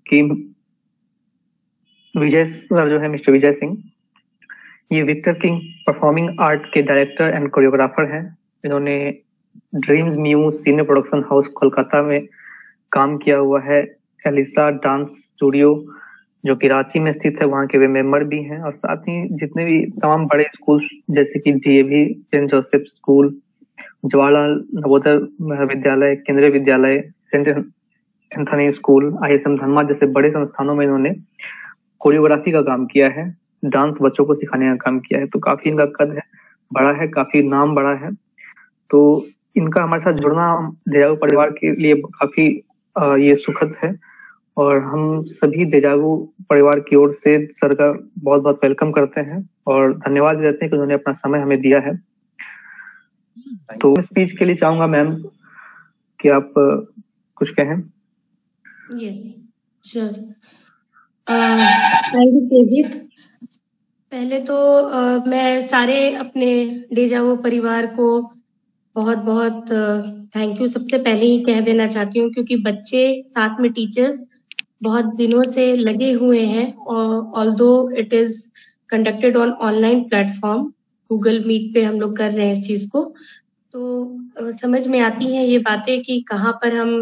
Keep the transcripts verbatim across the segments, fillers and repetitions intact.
कि विजय सर जो है मिस्टर विजय सिंह, ये विक्टर किंग परफॉर्मिंग आर्ट के डायरेक्टर एंड कोरियोग्राफर हैं। इन्होंने dreams muse senior production house Kolkata में काम किया हुआ है। एलिसा डांस स्टूडियो जो कि रांची में स्थित है, वहाँ के वे मेंबर भी हैं। और साथ ही जितने भी तमाम बड़े स्कूल जैसे कि DAV, saint Joseph school, Jawaharlal Navodaya Vidyalaya, Kendriya Vidyalaya, saint Anthony school, ISM Dhanbad जैसे बड़े संस्थानों में इन्होंने कोरियोग्राफी का काम किया है, डांस बच्चों को सिखाने का काम किया है। तो काफी इनका कद है बड़ा है, काफी नाम बड़ा है। तो इनका हमारे साथ जुड़ना देजावु परिवार के लिए काफी ये सुखद है और हम सभी देजावु परिवार की ओर से सर का बहुत बहुत वेलकम करते हैं और धन्यवाद देते हैं कि उन्होंने अपना समय हमें दिया है। तो स्पीच के लिए चाहूंगा मैम कि आप कुछ कहें। Yes sure. Thank you Tejit. पहले तो uh, मैं सारे अपने देजावु परिवार को बहुत बहुत थैंक यू सबसे पहले ही कह देना चाहती हूँ, क्योंकि बच्चे साथ में टीचर्स बहुत दिनों से लगे हुए हैं। Although it is conducted on online platform, Google Meet पे हम लोग कर रहे हैं इस चीज को, तो समझ में आती हैं ये बातें कि कहाँ पर हम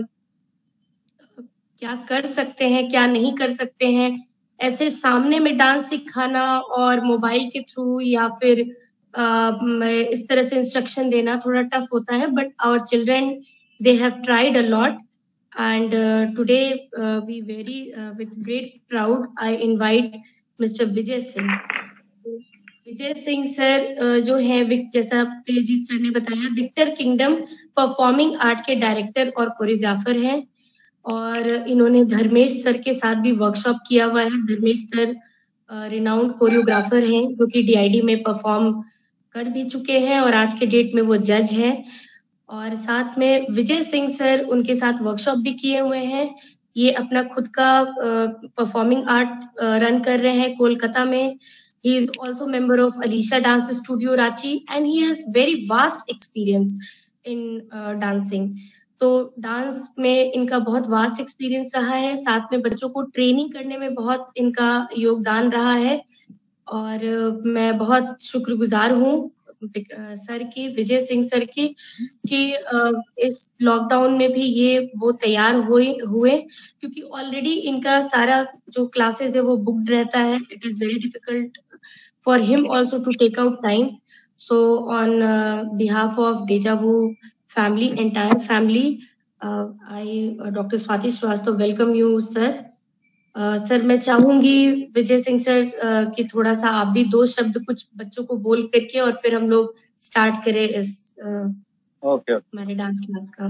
क्या कर सकते हैं क्या नहीं कर सकते हैं। ऐसे सामने में डांस सिखाना और मोबाइल के थ्रू या फिर uh, इस तरह से इंस्ट्रक्शन देना थोड़ा टफ होता है, but our children they have tried a lot and today we very with great proud I invite mister Vijay Singh. Vijay Singh sir जो है, जैसा प्रियजीत सर ने बताया, विक्टर किंगडम परफॉर्मिंग आर्ट के डायरेक्टर और कोरियोग्राफर हैं और इन्होंने धर्मेश सर के साथ भी वर्कशॉप किया हुआ है। धर्मेश सर रिनाउंड कोरियोग्राफर हैं जो कि डीआईडी में परफॉर्म कर भी चुके हैं और आज के डेट में वो जज हैं। और साथ में विजय सिंह सर उनके साथ वर्कशॉप भी किए हुए हैं। ये अपना खुद का परफॉर्मिंग आर्ट रन कर रहे हैं कोलकाता में। He is also member of Alisha Dance Studio Ranchi and he has very vast experience in uh, dancing. तो डांस में इनका बहुत वास्ट एक्सपीरियंस रहा है, साथ में बच्चों को ट्रेनिंग करने में बहुत इनका योगदान रहा है और मैं बहुत शुक्रगुजार हूँ सर की, विजय सिंह सर की, कि इस लॉकडाउन में भी ये वो तैयार हुए हुए क्योंकि ऑलरेडी इनका सारा जो क्लासेस है वो बुक्ड रहता है। It is very difficult for him also to take out time. So on behalf of Deja Vu family, entire family, uh, I uh, Doctor Swati Srivastava welcome you sir. Sir uh, मैं चाहूंगी Vijay Singh sir uh, कि थोड़ा सा आप भी दो शब्द कुछ बच्चों को बोल करके और फिर हम लोग स्टार्ट करें इस uh, okay. हमारे डांस क्लास का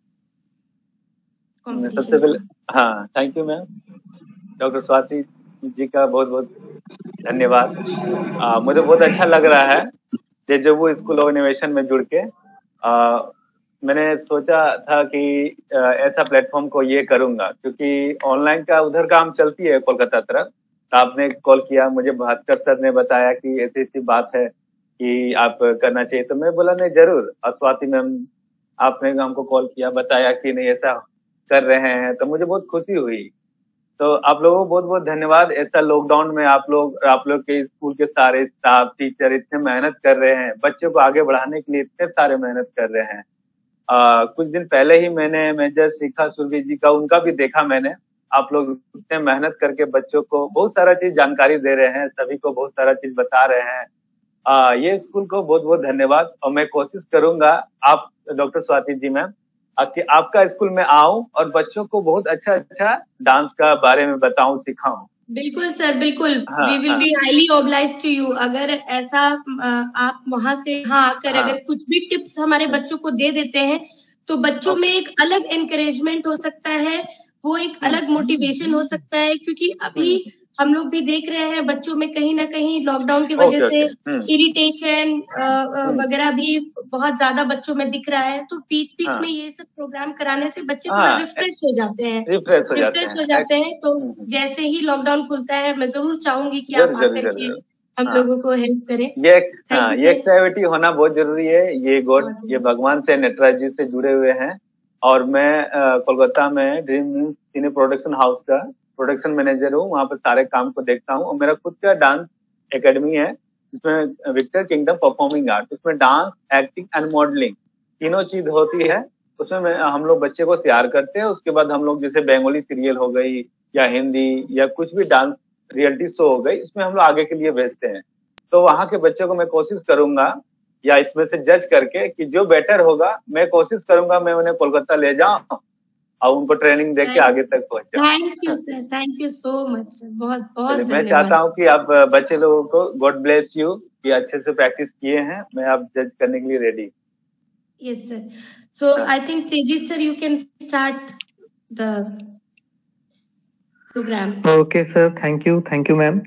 सबसे पहले हाँ thank you ma'am. Doctor Swati ji का बहुत बहुत धन्यवाद। आ, मुझे बहुत अच्छा लग रहा है देजावु स्कूल ऑफ इनोवेशन में जुड़ के। आ, मैंने सोचा था कि ऐसा प्लेटफॉर्म को ये करूंगा क्योंकि ऑनलाइन का उधर काम चलती है कोलकाता तरफ। तो आपने कॉल किया, मुझे भास्कर सर ने बताया कि ऐसी ऐसी बात है कि आप करना चाहिए, तो मैं बोला नहीं जरूर। और स्वाति मैम आपने हमको कॉल किया, बताया कि नहीं ऐसा कर रहे हैं, तो मुझे बहुत खुशी हुई। तो आप लोगों को बहुत बहुत धन्यवाद। ऐसा लॉकडाउन में आप लोग आप लोग के स्कूल के सारे स्टाफ टीचर इतने मेहनत कर रहे हैं, बच्चों को आगे बढ़ाने के लिए इतने सारे मेहनत कर रहे हैं। आ, कुछ दिन पहले ही मैंने मेजर शिखा सुरभि जी का उनका भी देखा मैंने। आप लोग इतने मेहनत करके बच्चों को बहुत सारा चीज जानकारी दे रहे हैं, सभी को बहुत सारा चीज बता रहे हैं। आ, ये स्कूल को बहुत बहुत धन्यवाद। और मैं कोशिश करूंगा आप डॉक्टर स्वाति जी मैम कि आपका स्कूल में आऊं और बच्चों को बहुत अच्छा अच्छा डांस का बारे में बताऊं, सिखाऊं। बिल्कुल सर, बिल्कुल। We will be highly obliged to you. अगर ऐसा आप वहां से यहाँ आकर हाँ. अगर कुछ भी टिप्स हमारे बच्चों को दे देते हैं तो बच्चों में एक अलग एनकरेजमेंट हो सकता है, वो एक अलग मोटिवेशन हो सकता है। क्योंकि अभी हम लोग भी देख रहे हैं बच्चों में कहीं ना कहीं लॉकडाउन की वजह से इरिटेशन वगैरह भी बहुत ज्यादा बच्चों में दिख रहा है। तो बीच बीच में ये सब प्रोग्राम कराने से बच्चे थोड़ा रिफ्रेश हो जाते हैं रिफ्रेश हो, रिफ्रेश हो जाते हैं। तो जैसे ही लॉकडाउन खुलता है मैं जरूर चाहूंगी कि आप आकर के हम हाँ, लोगों को हेल्प करें। ये हाँ, ये एक्टिविटी होना बहुत जरूरी है। ये गॉड ये भगवान से नटराज जी से जुड़े हुए हैं और मैं कोलकाता में dream muse cine production house का प्रोडक्शन मैनेजर हूँ। वहाँ पर सारे काम को देखता हूँ और मेरा खुद का डांस एकेडमी है जिसमें विक्टर किंगडम परफॉर्मिंग आर्ट, उसमें डांस, एक्टिंग एंड मॉडलिंग तीनों चीज होती है। उसमें मैं, हम लोग बच्चे को तैयार करते हैं। उसके बाद हम लोग जैसे बंगाली सीरियल हो गई या हिंदी या कुछ भी डांस रियलिटी शो हो गई, उसमें हम लोग आगे के लिए भेजते हैं। तो वहाँ के बच्चों को मैं कोशिश करूंगा या इसमें से जज करके कि जो बेटर होगा मैं कोशिश करूंगा मैं उन्हें कोलकाता ले जाऊं और उनको ट्रेनिंग देके आगे तक पहुंचाऊं। Thank you sir, thank you so much sir, बहुत बहुत धन्यवाद। मैं चाहता हूं कि आप बच्चे लोगों को गॉड ब्लेस यू कि अच्छे से प्रैक्टिस किए हैं। मैं आप जज करने के लिए ready. Yes sir, so I think Tejit sir you can start the programme. Okay sir, thank you, thank you ma'am.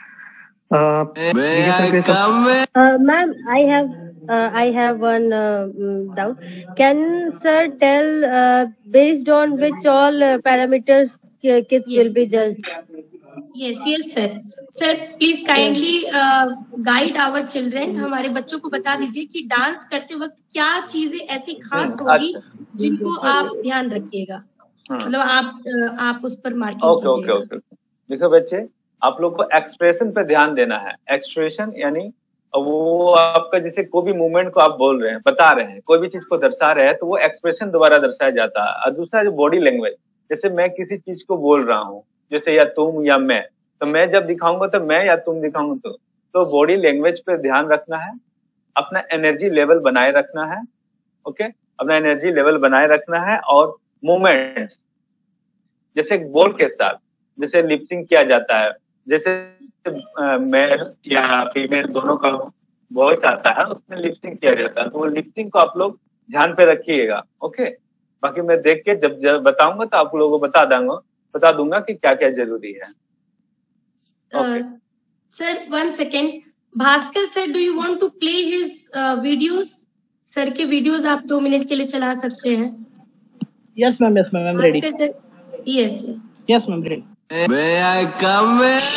Ma'am I have Uh, I have one uh, doubt. Can sir tell uh, based on which all uh, parameters kids yes. will be judged? Yes, yes sir. Sir, please kindly uh, guide our children. हमारे बच्चों को बता दीजिए कि dance करते वक्त क्या चीजें ऐसी खास होगी जिनको आप ध्यान रखिएगा, मतलब आप आप उस पर मार्किंग कीजिएगा। Okay okay okay. देखो बच्चे, आप लोग को एक्सप्रेशन पे ध्यान देना है। एक्सप्रेशन यानी वो आपका जैसे कोई भी मूवमेंट को आप बोल रहे हैं, बता रहे हैं, कोई भी चीज को दर्शा रहे हैं तो वो एक्सप्रेशन द्वारा दर्शाया जाता है। और दूसरा जो बॉडी लैंग्वेज, जैसे मैं किसी चीज को बोल रहा हूँ, जैसे या तुम या मैं, तो मैं जब दिखाऊंगा तो मैं या तुम दिखाऊंगा तो तो बॉडी लैंग्वेज पे ध्यान रखना है। अपना एनर्जी लेवल बनाए रखना है। ओके, अपना एनर्जी लेवल बनाए रखना है। और मूवमेंट जैसे बोल के साथ जैसे लिपसिंग किया जाता है, जैसे मेल या फीमेल दोनों का वॉइस आता है उसमें लिपसिंग किया जाता है, तो वो लिपसिंग को आप लोग ध्यान पे रखिएगा। ओके, बाकी मैं देख के जब जब बताऊंगा तो आप लोगों को बता दूंगा बता दूंगा कि क्या क्या जरूरी है। Okay sir, one second, Bhaskar sir, do you want to play his videos? Sir के वीडियोस आप दो मिनट के लिए चला सकते हैं। Yes ma'am, yes ma'am, I am ready. Bhaskar sir, yes yes yes ma'am, ready. May I come in?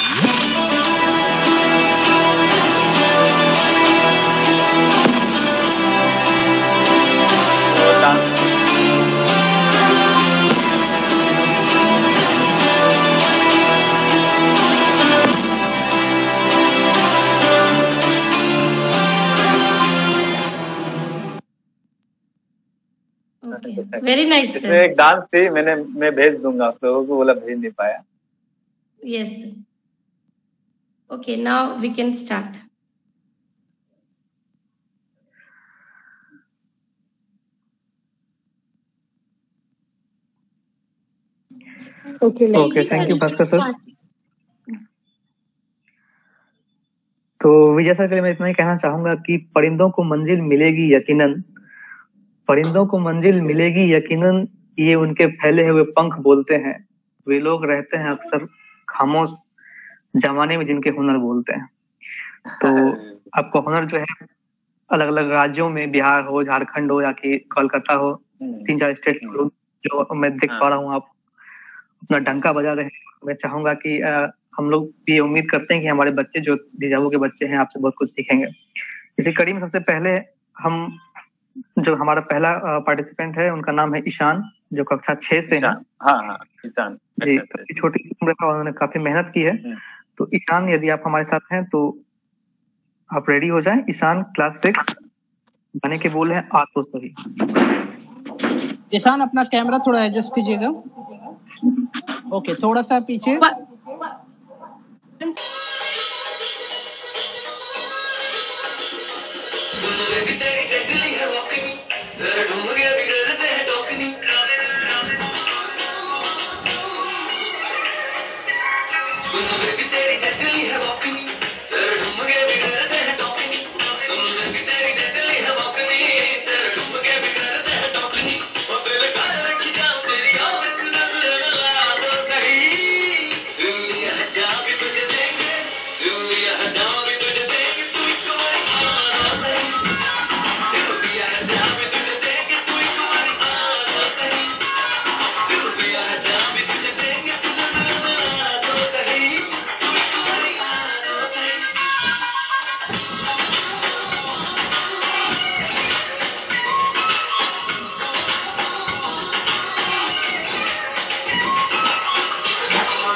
Very nice sir. इसमें एक डांस थी, मैंने मैं भेज दूंगा आप लोगों को, बोला भेज नहीं पाया। Yes sir, okay, now we can start. Okay okay, thank you Bhaskar sir. तो विजय सर के लिए मैं इतना ही कहना चाहूंगा कि परिंदों को मंजिल मिलेगी यकीनन, परिंदों को मंजिल मिलेगी यकीनन, ये उनके फैले हुए पंख बोलते हैं। वे लोग रहते हैं अक्सर खामोश जमाने में जिनके हुनर बोलते हैं। तो आपको हुनर जो है अलग अलग राज्यों में, बिहार हो, झारखंड हो या कि कोलकाता हो, तीन चार स्टेट्स जो मैं देख पा रहा हूँ आप अपना डंका बजा रहे हैं। मैं चाहूंगा कि आ, हम लोग ये उम्मीद करते हैं कि हमारे बच्चे जो डिजावो के बच्चे हैं आपसे बहुत कुछ सीखेंगे। इसी कड़ी में सबसे पहले हम जो हमारा पहला पार्टिसिपेंट है उनका नाम है ईशान, जो कक्षा छह से है। हाँ हाँ ईशान जी, छोटी सी उम्र का उन्होंने काफी मेहनत की है। तो ईशान, यदि आप हमारे साथ हैं तो आप रेडी हो जाएं। ईशान क्लास सिक्स, गाने के बोल हैं आ तो सही। ईशान अपना कैमरा थोड़ा एडजस्ट कीजिएगा। ओके, थोड़ा सा पीछे।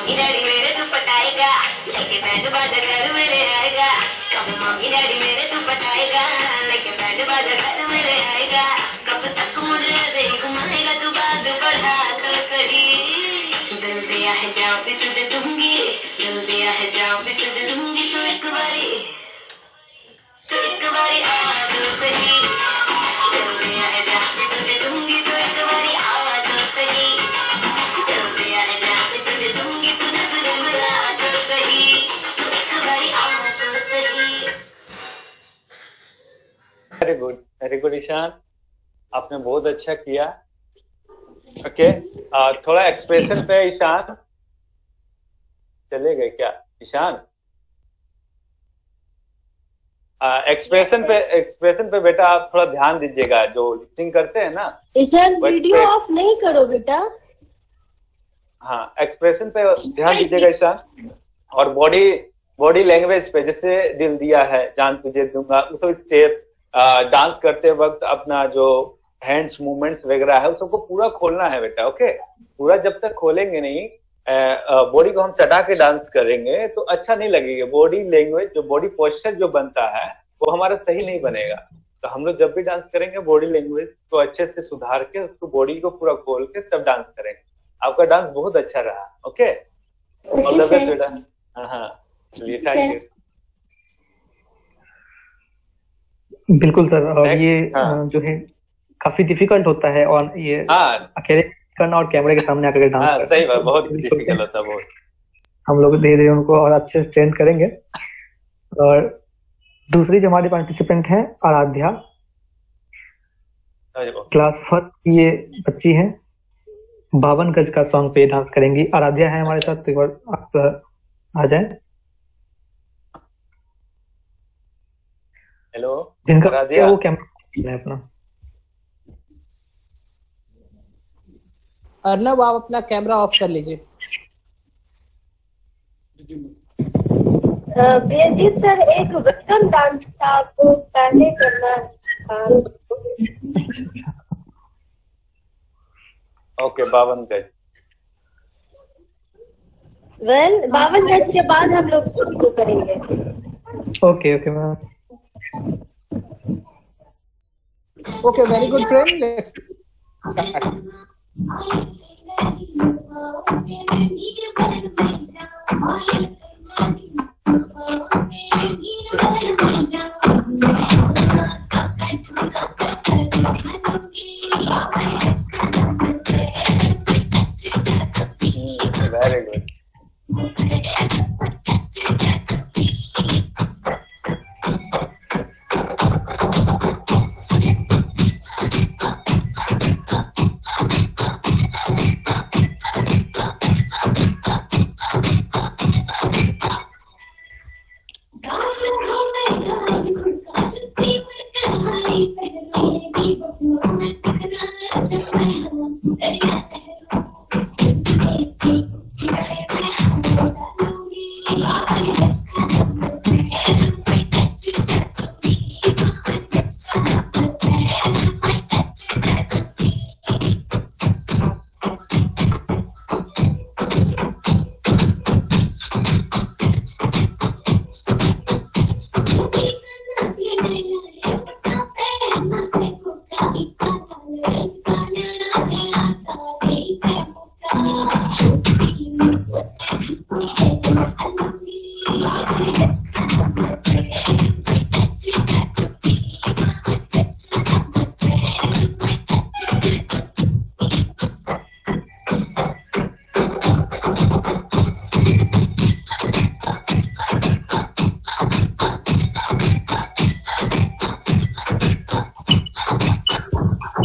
मम्मी डैडी मेरे तू पटाएगा, लेके बैंड बाजा घर मेरे आएगा। कब मम्मी डैडी मेरे तू पटाएगा, लेके बैंड बाजा घर मेरे आएगा। कब तक मुझे ऐसे ही घुमाएगा तू, बात बढ़ा तो सही। दिल दिया है जान भी तुझे दूंगी, दिल दिया है जान भी तुझे दूंगी। तो एक बारी तो एक बारी आ तो सही, दिल दिया है जान भी तुझे दूंगी। तो एक बारी आ तो सही, दिल दिया है जान भी तुझे दूंगी। तू नजर मिला तो सही, तो एक बारी आ तो सही। Very good, very good Ishan, आपने बहुत अच्छा किया। Okay okay. थोड़ा एक्सप्रेशन पे ईशान चले गए क्या? ईशान एक्सप्रेशन पे एक्सप्रेशन पे बेटा आप थोड़ा ध्यान दीजिएगा। जो लिपसिंग करते हैं ना, ईशान वीडियो ऑफ नहीं करो बेटा। हाँ, एक्सप्रेशन पे ध्यान दीजिएगा ईशान। और बॉडी बॉडी लैंग्वेज पे, जैसे दिल दिया है जान तुझे दूंगा, उस स्टेप डांस करते वक्त अपना जो हैंड्स मूवमेंट्स वगैरह है उसको पूरा खोलना है बेटा। ओके, पूरा जब तक खोलेंगे नहीं, बॉडी को हम चढ़ा के डांस करेंगे तो अच्छा नहीं लगेगा। बॉडी लैंग्वेज, जो बॉडी पोस्चर जो बनता है वो हमारा सही नहीं बनेगा। तो हम लोग जब भी डांस करेंगे बॉडी लैंग्वेज को अच्छे से सुधार के, उसको बॉडी को पूरा खोल के तब डांस करेंगे। आपका डांस बहुत अच्छा रहा। ओके, ऑल द बेस्ट बेटा। हाँ हाँ, चलिए, थैंक यू। बिल्कुल सर। और Next, ये हाँ. जो है काफी डिफिकल्ट होता है, और ये हाँ अकेले करना और कैमरे के सामने आकर डांस हाँ, करना सही बात, बहुत डिफिकल्ट होता है बहुत। हम लोग धीरे धीरे उनको और अच्छे से ट्रेन करेंगे। और दूसरी जो हमारी पार्टिसिपेंट है आराध्या, क्लास फर्स्ट की ये बच्ची है, बावन गज का सॉन्ग पे डांस करेंगी। आराध्या है हमारे साथ, तो एक बार आप आ जाएं। हेलो, जिनका आराध्या, वो कैमरा है अपना। अर्नब आप अपना कैमरा ऑफ कर लीजिए। बेजित सर, एक वेस्टर्न डांस था, आपको पहले करना था। ओके, बावन गज। वेल बावन गज के बाद हम लोग शुरू करेंगे। Okay okay ma'am. Okay, very good friend, let's start. Very good.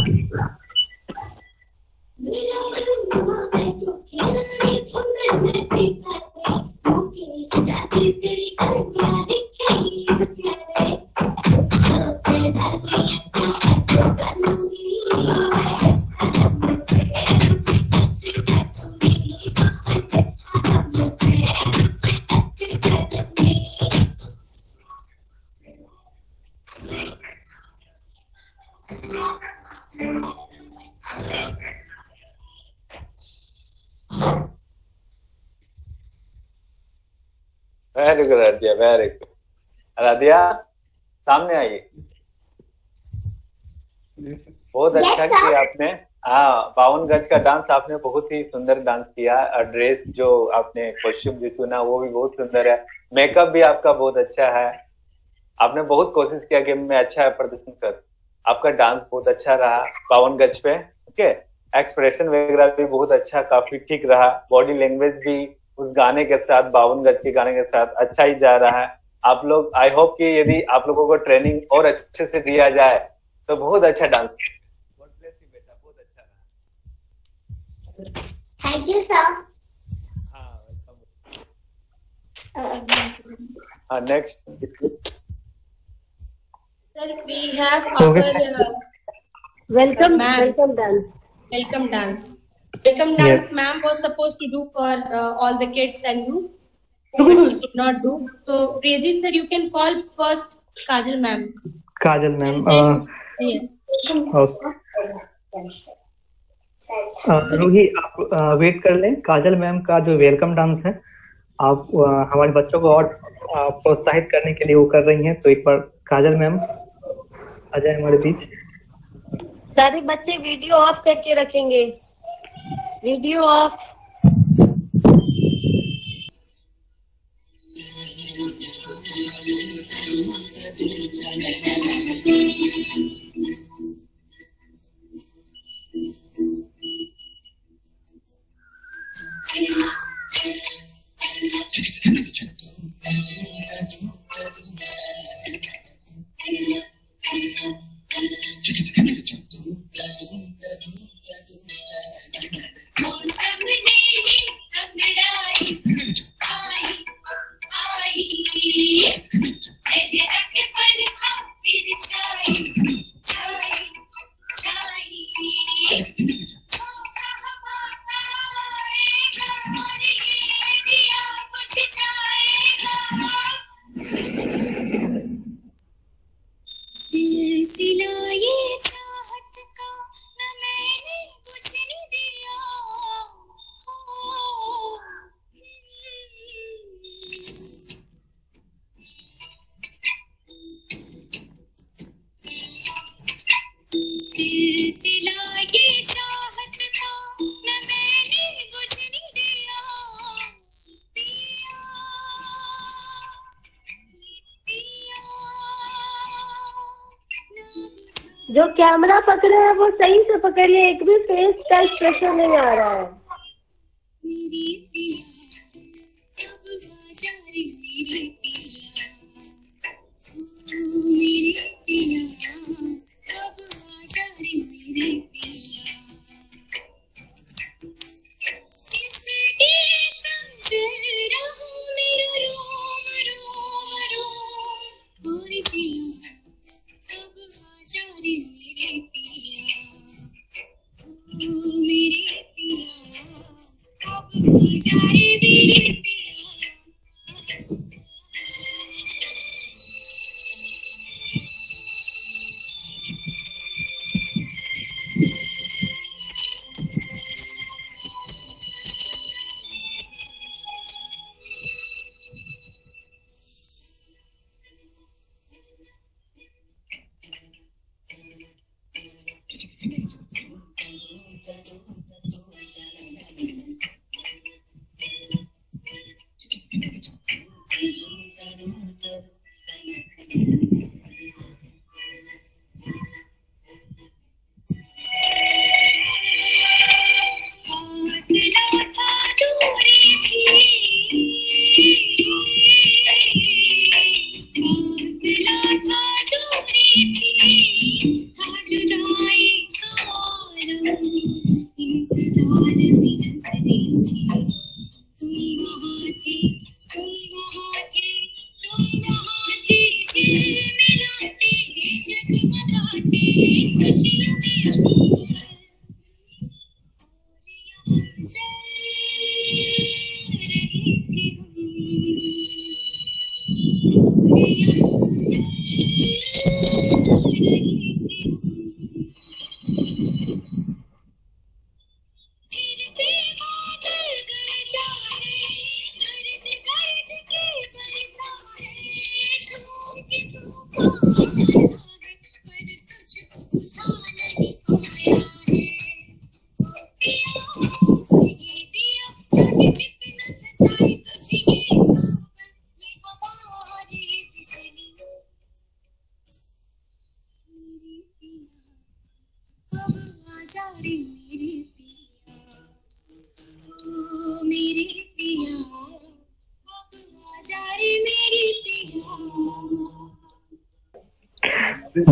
Thank you. Very good Radhiya, very good Radhiya, सामने आइए। बहुत अच्छा किया आपने। हाँ, बावन गज का डांस आपने बहुत ही सुंदर डांस किया, और ड्रेस जो आपने कॉस्ट्यूम जो चुना वो भी बहुत सुंदर है, मेकअप भी आपका बहुत अच्छा है। आपने बहुत कोशिश किया कि मैं अच्छा प्रदर्शन कर। आपका डांस बहुत अच्छा रहा बावन गज पे। ओके, एक्सप्रेशन वगैरह भी बहुत अच्छा, काफी ठीक रहा। बॉडी लैंग्वेज भी उस गाने के साथ, बावन गज के गाने के साथ अच्छा ही जा रहा है। आप लोग, आई होप कि यदि आप लोगों को ट्रेनिंग और अच्छे से दिया जाए तो बहुत अच्छा डांस। गॉड ब्लेस यू बेटा, बहुत अच्छा रहा। Thank you sir. हाँ, वेलकम। हाँ, next. Sir, we have our uh, Welcome, ma'am. welcome dance. Welcome dance. Welcome dance, Yes. ma'am was supposed to do for uh, all the kids and you, but she could not do. So, Priyajit sir, you can call first Kajal ma'am. Kajal ma'am, And then, yes. Ruhi आप wait कर लें। काजल ma'am का जो welcome dance है, आप अ, हमारे बच्चों को और अ, प्रोत्साहित करने के लिए वो कर रही हैं, तो एक बार काजल मैम आ जाए हमारे बीच। सारे बच्चे वीडियो ऑफ करके रखेंगे, वीडियो ऑफ। जो कैमरा पकड़ा है वो सही से पकड़िए, एक भी फेस का एक्सप्रेशन नहीं आ रहा है।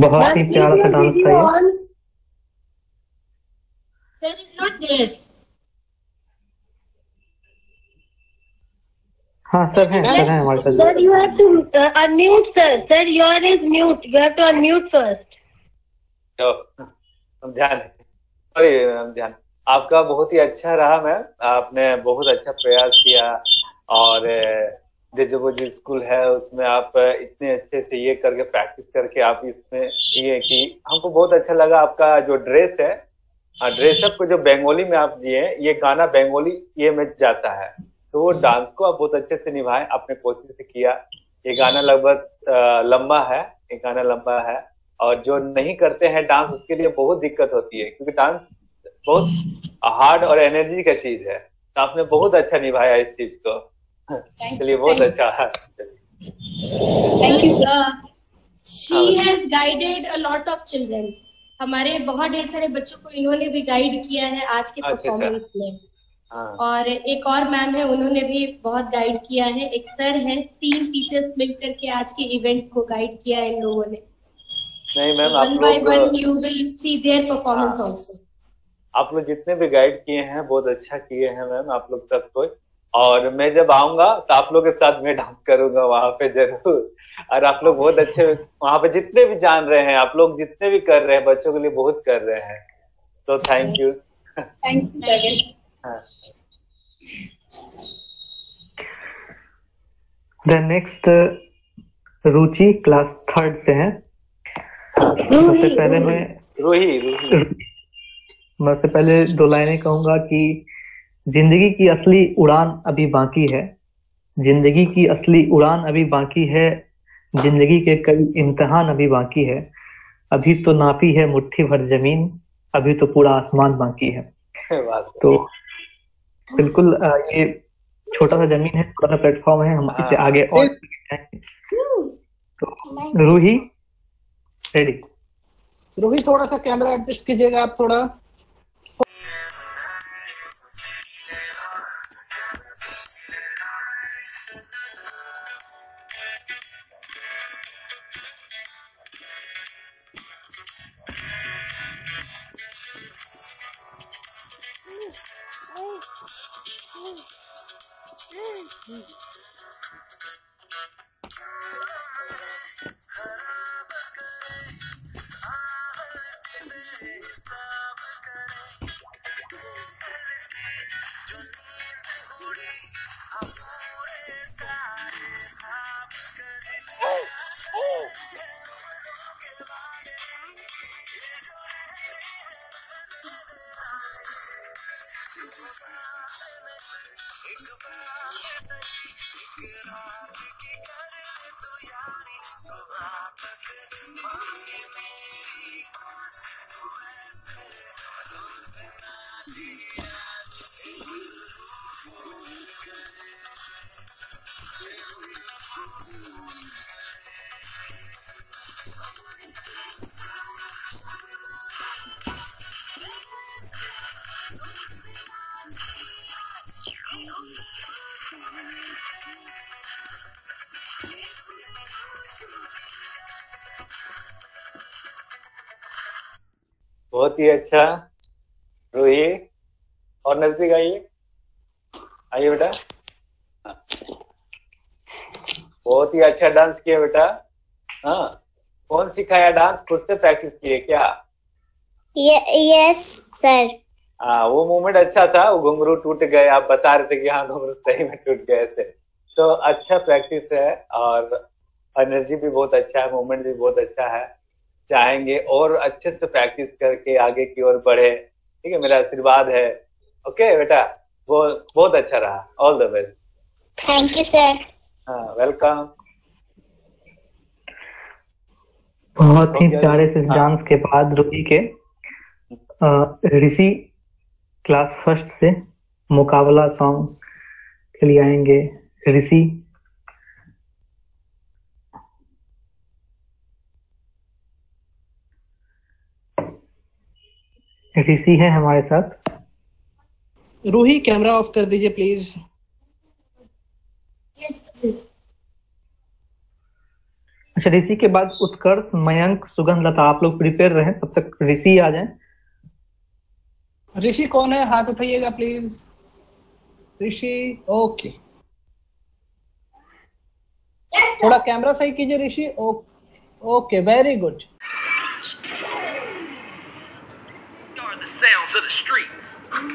बहुत ही प्यारा सा डांस था ये। Sir is not there. हाँ सर हैं, सर हैं हमारे साथ। Sir, you have to uh, unmute, sir. Sir, your is mute. You have to unmute first. तो हम ध्यान सॉरी मैम ध्यान आपका बहुत ही अच्छा रहा मैम, आपने बहुत अच्छा प्रयास किया और जो जो स्कूल है उसमें आप इतने अच्छे से ये करके प्रैक्टिस करके आप इसमें ये कि हमको बहुत अच्छा लगा। आपका जो ड्रेस है, ड्रेसअप को जो बंगाली में आप दिए, ये गाना बंगाली ये में जाता है, तो वो डांस को आप बहुत अच्छे से निभाए, आपने कोशिश से किया। ये गाना लगभग लंबा है, ये गाना लंबा है और जो नहीं करते हैं डांस उसके लिए बहुत दिक्कत होती है, क्योंकि डांस बहुत हार्ड और एनर्जी का चीज है। तो आपने बहुत अच्छा निभाया इस चीज को, चलिए बहुत अच्छा है। Thank you sir. She has guided a lot of children. हमारे बहुत ढेर सारे बच्चों को इन्होंने भी गाइड किया है आज के परफॉर्मेंस में। हाँ। और एक और मैम है, उन्होंने भी बहुत गाइड किया है। एक सर है, तीन टीचर्स मिलकर के आज के इवेंट को गाइड किया है इन लोगों ने। नहीं मैम, आप लोग you will see their performance also. आप लोग जितने भी गाइड किए हैं बहुत अच्छा किए हैं मैम, आप लोग सब कोई। और मैं जब आऊंगा तो आप लोग के साथ मैं डांस करूंगा वहां पे जरूर। और आप लोग बहुत अच्छे वहां पे जितने भी जान रहे हैं, आप लोग जितने भी कर रहे हैं बच्चों के लिए बहुत कर रहे हैं, तो thank you. Thank you. The next Ruchi class third से है। सबसे पहले मैं रूही रूही मैं सबसे पहले दो लाइनें कहूंगा कि जिंदगी की असली उड़ान अभी बाकी है, जिंदगी की असली उड़ान अभी बाकी है, जिंदगी के कई इम्तिहान अभी बाकी है, अभी तो नापी है मुट्ठी भर जमीन, अभी तो पूरा आसमान बाकी है। तो बिल्कुल ये छोटा सा जमीन है, छोटा सा प्लेटफॉर्म है, हम इसे आगे और तो रूही रेडी। रूही थोड़ा सा कैमरा एडजस्ट कीजिएगा आप थोड़ा। बहुत ही अच्छा रूही। और नजदीक आइए, आइए बेटा। बहुत ही अच्छा डांस किया बेटा। हाँ, कौन सिखाया डांस? खुद से प्रैक्टिस किए क्या? Yes sir. हाँ, वो मूवमेंट अच्छा था, वो घुंघरू टूट गए, आप बता रहे थे कि हाँ घुंघरू सही में टूट गए थे। तो अच्छा प्रैक्टिस है और एनर्जी भी बहुत अच्छा है, मूवमेंट भी बहुत अच्छा है। चाहेंगे और अच्छे से प्रैक्टिस करके आगे की ओर बढ़े, ठीक है, मेरा आशीर्वाद है। ओके बेटा, बहुत बहुत अच्छा रहा, all the best. Thank you sir. हाँ, वेलकम। बहुत ही प्यारे से इस डांस के बाद रूही के ऋषि क्लास फर्स्ट से मुकाबला सॉन्ग के लिए आएंगे। ऋषि ऋषि है हमारे साथ। रूही कैमरा ऑफ कर दीजिए प्लीज। अच्छा, ऋषि के बाद उत्कर्ष, मयंक, सुगंध, लता, आप लोग प्रिपेयर रहें, तब तक ऋषि आ जाएं। ऋषि कौन है, हाथ उठाइएगा प्लीज। ऋषि, ओके, थोड़ा कैमरा सही कीजिए Rishi. Okay, very good. The sounds of the streets.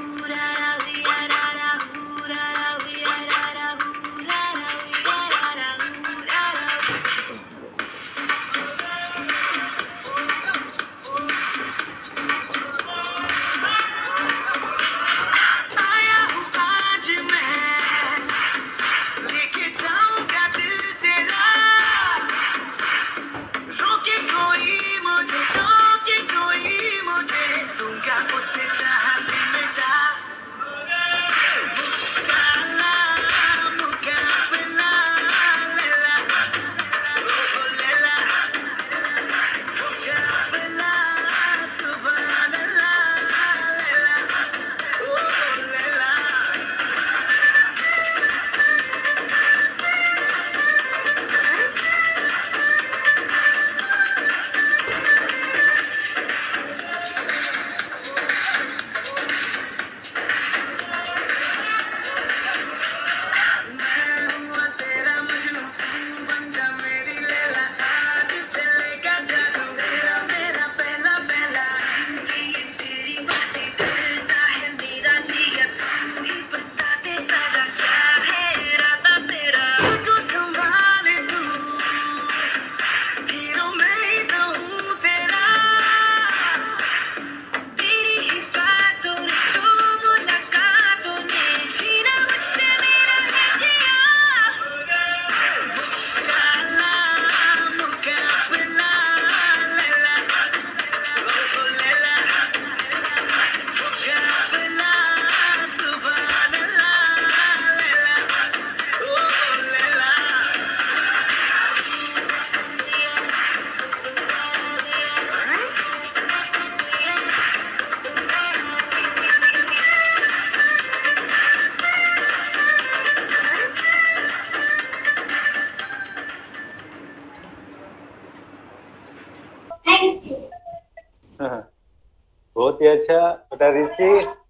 बहुत ही अच्छा बेटा ऋषि,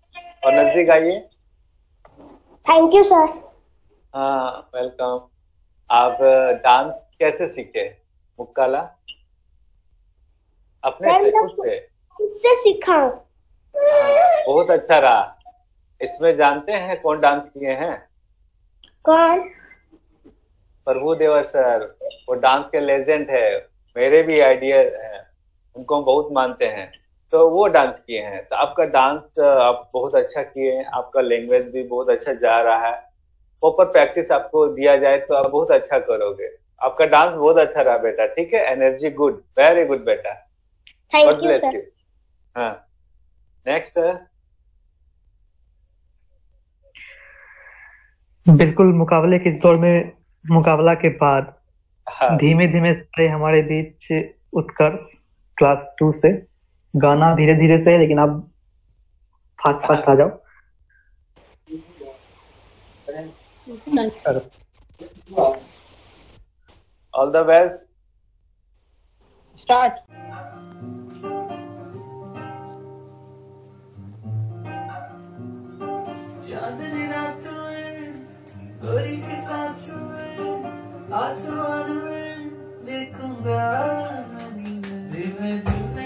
और नजदीक आइए। Thank you sir. हाँ, वेलकम। आप डांस कैसे सीखे मुक्काला? अपने से, खुद से? खुद से सीखा। हाँ, बहुत अच्छा रहा। इसमें जानते हैं कौन डांस किए हैं? कौन? प्रभु देवा सर, वो डांस के लेजेंड है, मेरे भी आइडिया है, उनको हम बहुत मानते हैं, तो वो डांस किए हैं। तो आपका डांस आप बहुत अच्छा किए हैं, आपका लैंग्वेज भी बहुत अच्छा जा रहा है। प्रॉपर प्रैक्टिस आपको दिया जाए तो आप बहुत अच्छा करोगे। आपका डांस बहुत अच्छा रहा बेटा, ठीक है? एनर्जी गुड, वेरी गुड बेटा। Thank you sir. हाँ, नेक्स्ट। बिल्कुल, मुकाबले के इस दौर में मुकाबला के बाद हाँ। धीमे धीमे से हमारे बीच उत्कर्ष क्लास टू से, गाना धीरे धीरे से है लेकिन आप फास्ट फास्ट आ जाओ। All the best, start. चांदनी रात में गोरी के साथ में आसमान में देखूंगा धीमे धीमे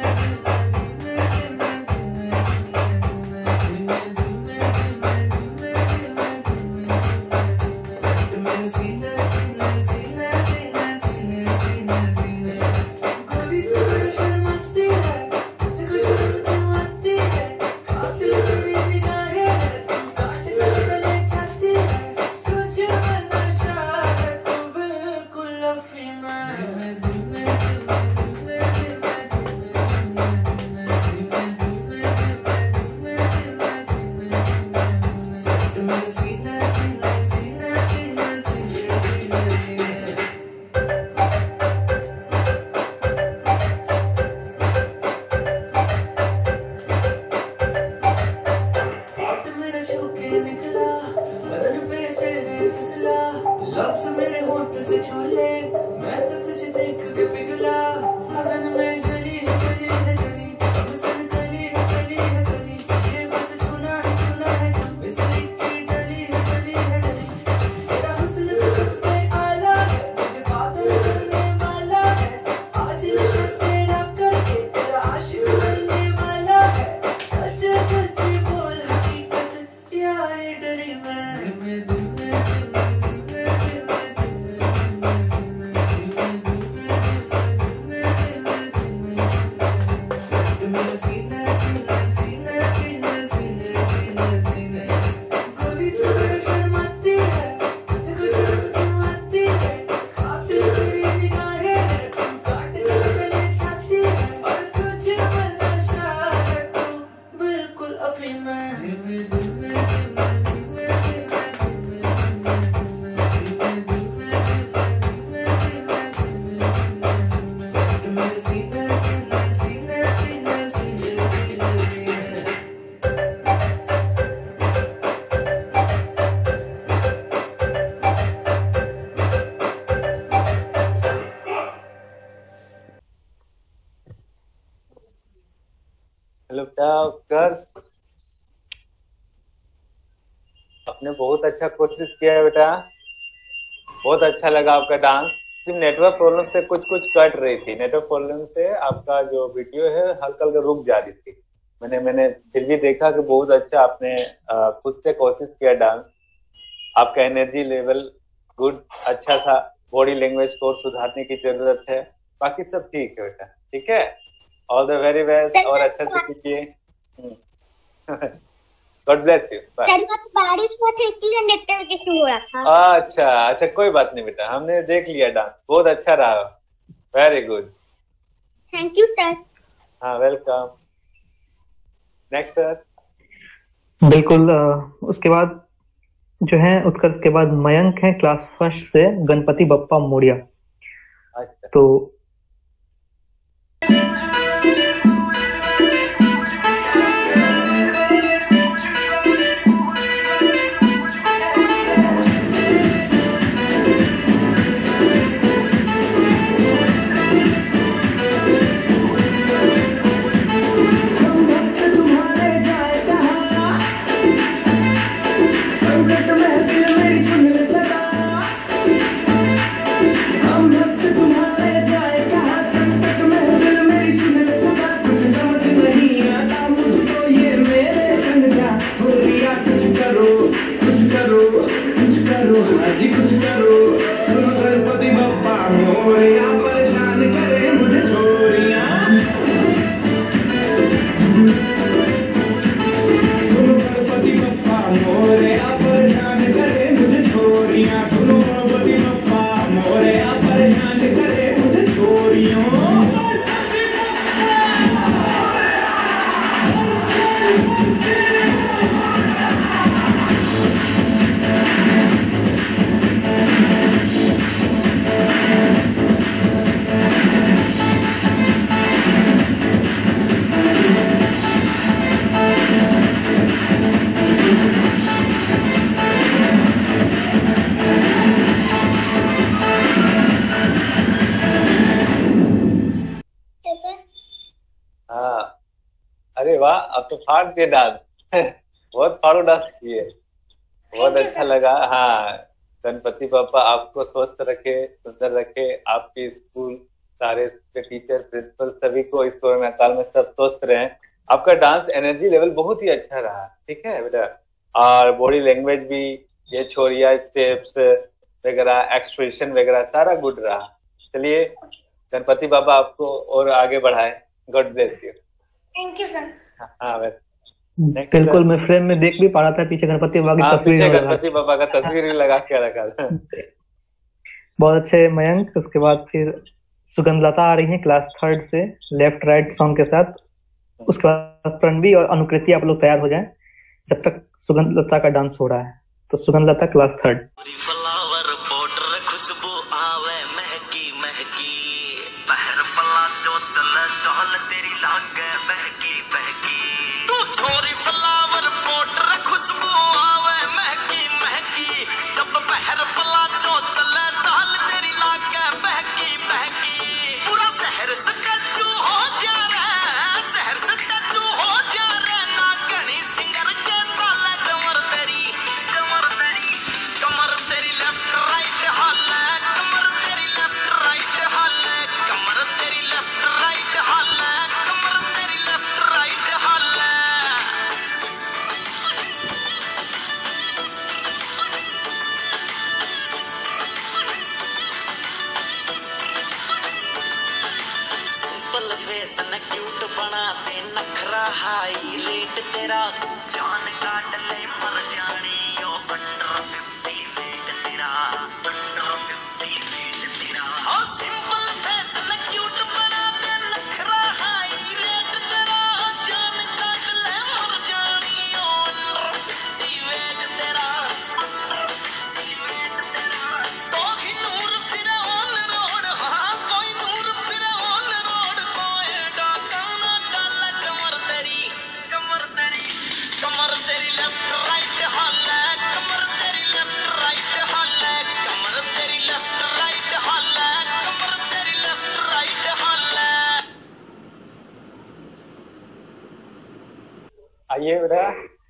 लफ्ज़ मेरे होंठ से छू ले, मैं तो तुझे देख उत्कर्ष आपने बहुत अच्छा कोशिश किया है बेटा, बहुत अच्छा लगा आपका डांस। सिर्फ नेटवर्क प्रॉब्लम से कुछ कुछ कट रही थी, नेटवर्क प्रॉब्लम से आपका जो वीडियो है हल्का हल्का रुक जा रही थी। मैंने मैंने फिर भी देखा कि बहुत अच्छा आपने खुद से कोशिश किया डांस। आपका एनर्जी लेवल गुड, अच्छा था। बॉडी लैंग्वेज को सुधारने की जरूरत है, बाकी सब ठीक है बेटा। ठीक है, ऑल द वेरी बेस्ट और अच्छा से कीजिए। God bless you. बारिश में थे इसलिए नेटवर्क इशू हो रहा था। अच्छा अच्छा, कोई बात नहीं बेटा, हमने देख लिया डांस, बहुत अच्छा रहा। Very good, thank you sir. हाँ, वेलकम। Next sir. बिल्कुल। उसके बाद जो है उत्कर्ष के बाद मयंक है क्लास फर्स्ट से, गणपति बप्पा मोरिया। अच्छा। तो आप तो फाड़ के डांस बहुत फाड़ो डांस किए, बहुत अच्छा लगा। हाँ, गणपति पापा आपको स्वस्थ रखे, सुंदर रखे, आपके स्कूल सारे टीचर प्रिंसिपल सभी को इस कोरोना काल में सब स्वस्थ रहे। आपका डांस एनर्जी लेवल बहुत ही अच्छा रहा। ठीक है बेटा, और बॉडी लैंग्वेज भी, ये छोरिया स्टेप्स वगैरह, एक्सप्रेशन वगैरह सारा गुड रहा। चलिए, गणपति बाबा आपको और आगे बढ़ाए। God bless you. Thank you sir. हाँ बिल्कुल, मैं फ्रेम में देख भी पा रहा था पीछे गणपति बाबा की तस्वीर, गणपति बाबा का तस्वीर भी लगा के रखा था। बहुत अच्छे मयंक। उसके बाद फिर सुगंधलता आ रही है क्लास थर्ड से, लेफ्ट राइट सॉन्ग के साथ। उसके बाद प्रणवी और अनुकृति आप लोग तैयार हो जाएं जब तक सुगंधलता का डांस हो रहा है। तो सुगंधलता क्लास थर्ड। कमर तेरी लेफ्ट राइट हाल आइए बेटा।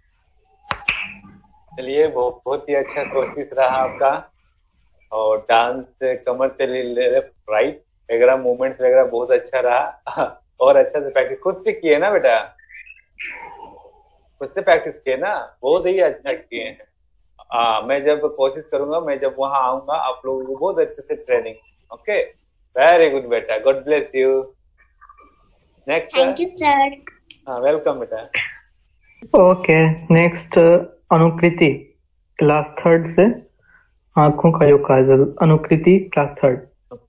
चलिए, बहुत बहुत ही अच्छा कोशिश रहा आपका। और डांस कमर से लेफ्ट राइट वगैरह मूवमेंट्स वगैरह बहुत अच्छा रहा। और अच्छा से प्रैक्टिस खुद से किए ना बेटा, खुद से प्रैक्टिस किए ना, बहुत ही अच्छा किए हैं। आ, मैं जब कोशिश करूंगा, मैं जब वहां आऊंगा आप लोगों को बहुत अच्छे से ट्रेनिंग। ओके, वेरी गुड बेटा, God bless you. Next. Thank you sir. हाँ, वेलकम बेटा। Okay, next Anukriti class third से आंखों का योग काजल। Anukriti class third.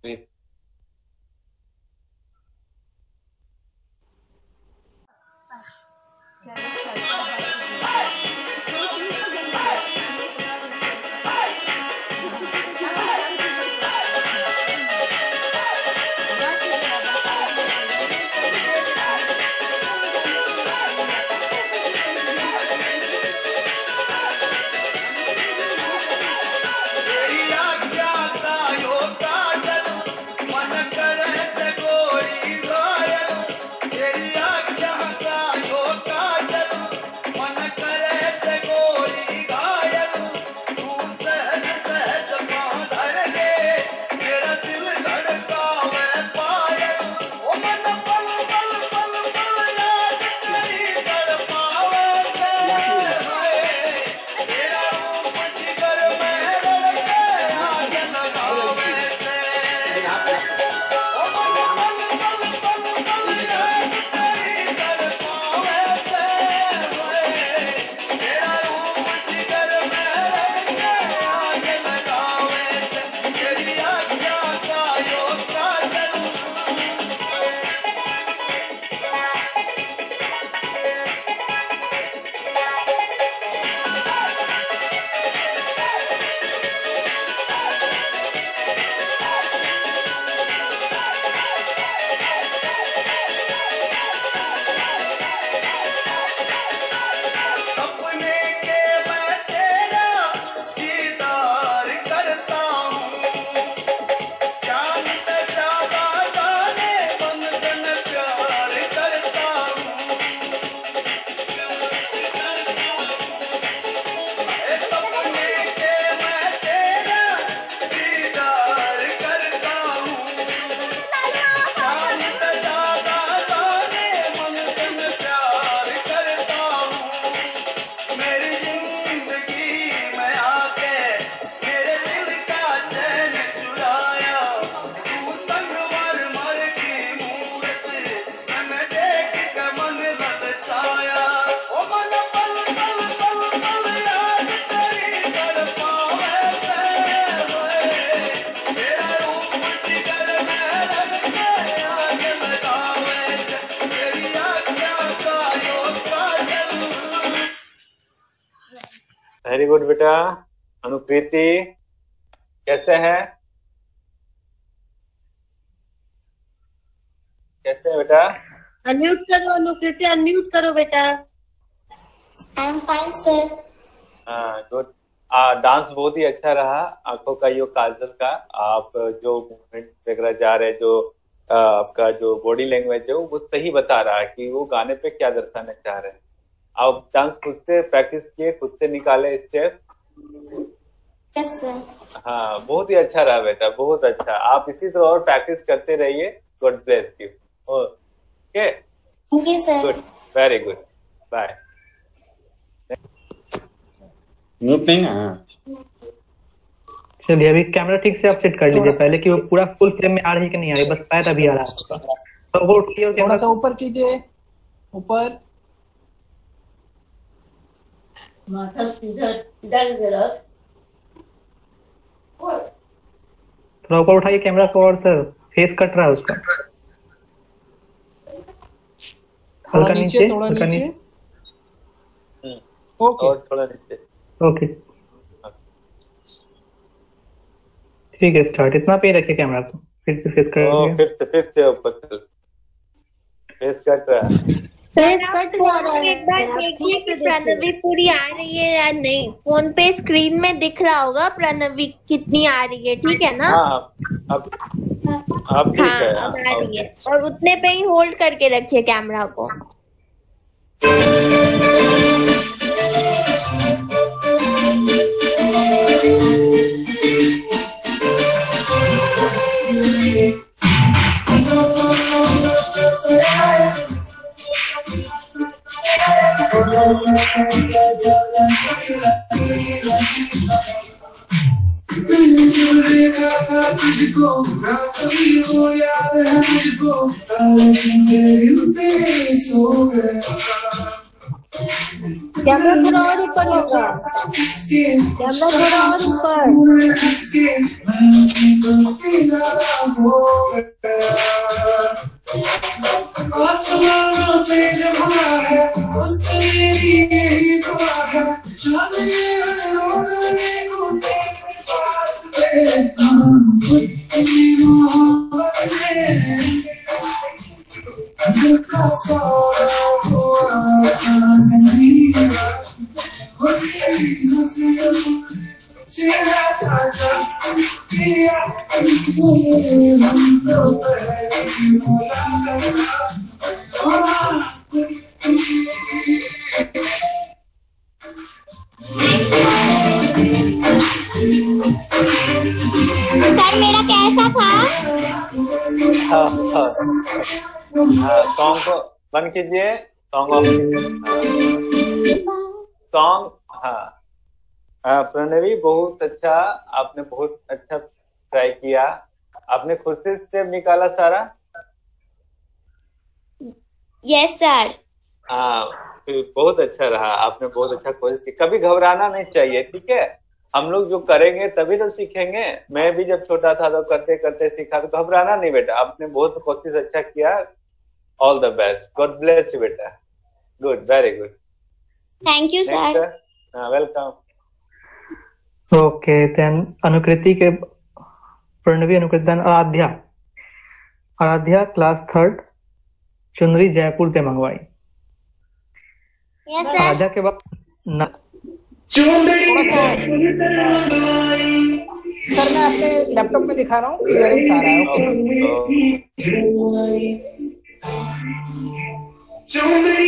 Very good बेटा। अनुकृति कैसे है, कैसे है बेटा? अनम्यूट करो अनुकृति, अनम्यूट करो बेटा। I am fine sir. हाँ गुड। डांस बहुत ही अच्छा रहा, आंखों का योग काजल का। आप जो मूवमेंट वगैरह जा रहे, जो आ, आपका जो बॉडी लैंग्वेज है वो सही बता रहा है कि वो गाने पे क्या दर्शाना चाह रहे हैं। आप डांस खुद से प्रैक्टिस किए, खुद से निकाले स्टेप। Yes sir. हाँ, बहुत ही अच्छा रहा बेटा, बहुत अच्छा। आप इसी तरह और प्रैक्टिस करते रहिए। God bless you. Okay, thank you sir. Good, very good, bye. Mute नहीं ना। चलिए, अभी कैमरा ठीक से आप सेट कर लीजिए पहले कि वो पूरा फुल फ्रेम में आ रही है कि नहीं आ रही, बस पैर अभी आ रहा है तो वो उठिए और थोड़ा सा ऊपर कीजिए, ऊपर। माथा सीधा डाल जरा। थोड़ा ऊपर उठाइए कैमरा को, और सर फेस कट रहा है उसका। हल्का नीचे, थोड़ा हल्का नीचे। ओके, और थोड़ा नीचे। ओके, ठीक है, स्टार्ट। इतना पे रखिए कैमरा को, फिर से फेस कर ओ, फिर से फिर से ऊपर से फेस कट रहा है। एक बार देखिए कि प्रणवी पूरी आ रही है या नहीं। फोन पे स्क्रीन में दिख रहा होगा प्रणवी कितनी आ रही है, ठीक है ना? हाँ, अब अब ठीक हाँ, है। अब आ रही है। और उतने पे ही होल्ड करके रखिए कैमरा को। मैंने जो देखा था तुझको ना कभी वो याद है मुझको, लेकिन मेरी तेरी सो गए। कैमरा थोड़ा और ऊपर होगा, कैमरा थोड़ा और ऊपर। आसमानों पे जब हुआ है उससे मेरी यही दुआ है, चांदनी रोज मेरे को तेरे साथ में, तेरी मोहब्बत में दिल का सारा हुआ चांदनी, वो तेरी हंसियों चेहरा साजा किया, तेरे हम तो पहली मुलाकात। सर मेरा कैसा था? हाँ हाँ हाँ, सॉन्ग को बंद कीजिए, सॉन्ग ऑफ सॉन्ग। हाँ हाँ प्रणवी, बहुत अच्छा, आपने बहुत अच्छा ट्राई किया। आपने खुद से स्टेप निकाला सारा? Yes sir. हाँ बहुत अच्छा रहा, आपने बहुत अच्छा कोशिश की। कभी घबराना नहीं चाहिए, ठीक है? हम लोग जो करेंगे तभी तो सीखेंगे। मैं भी जब छोटा था तो करते करते सीखा, तो घबराना नहीं बेटा। आपने बहुत कोशिश अच्छा किया। All the best, God bless you बेटा। Good, very good. Thank you sir. Welcome. Okay then Anukriti के Pranavi, Anukriti then Aradhya. Aradhya class third, चुनरी जयपुर से मंगवाई। Yes sir. आराध्या के बाद न... सर मैं अपने लैपटॉप में दिखा रहा हूँ, क्लियरेंस आ रहा है। ओके चुनरी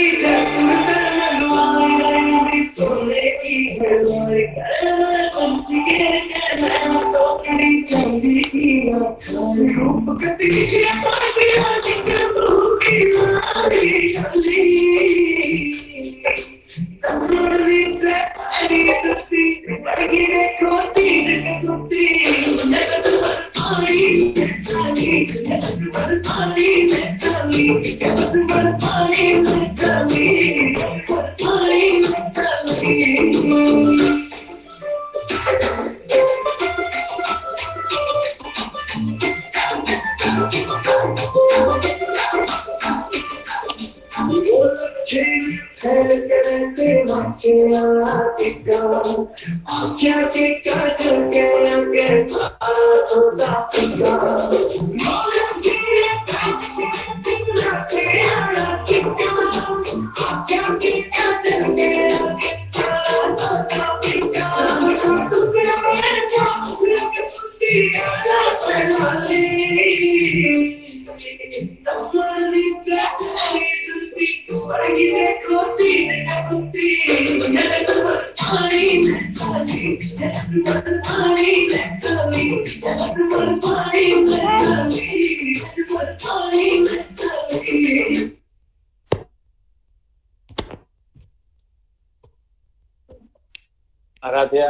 आराध्या।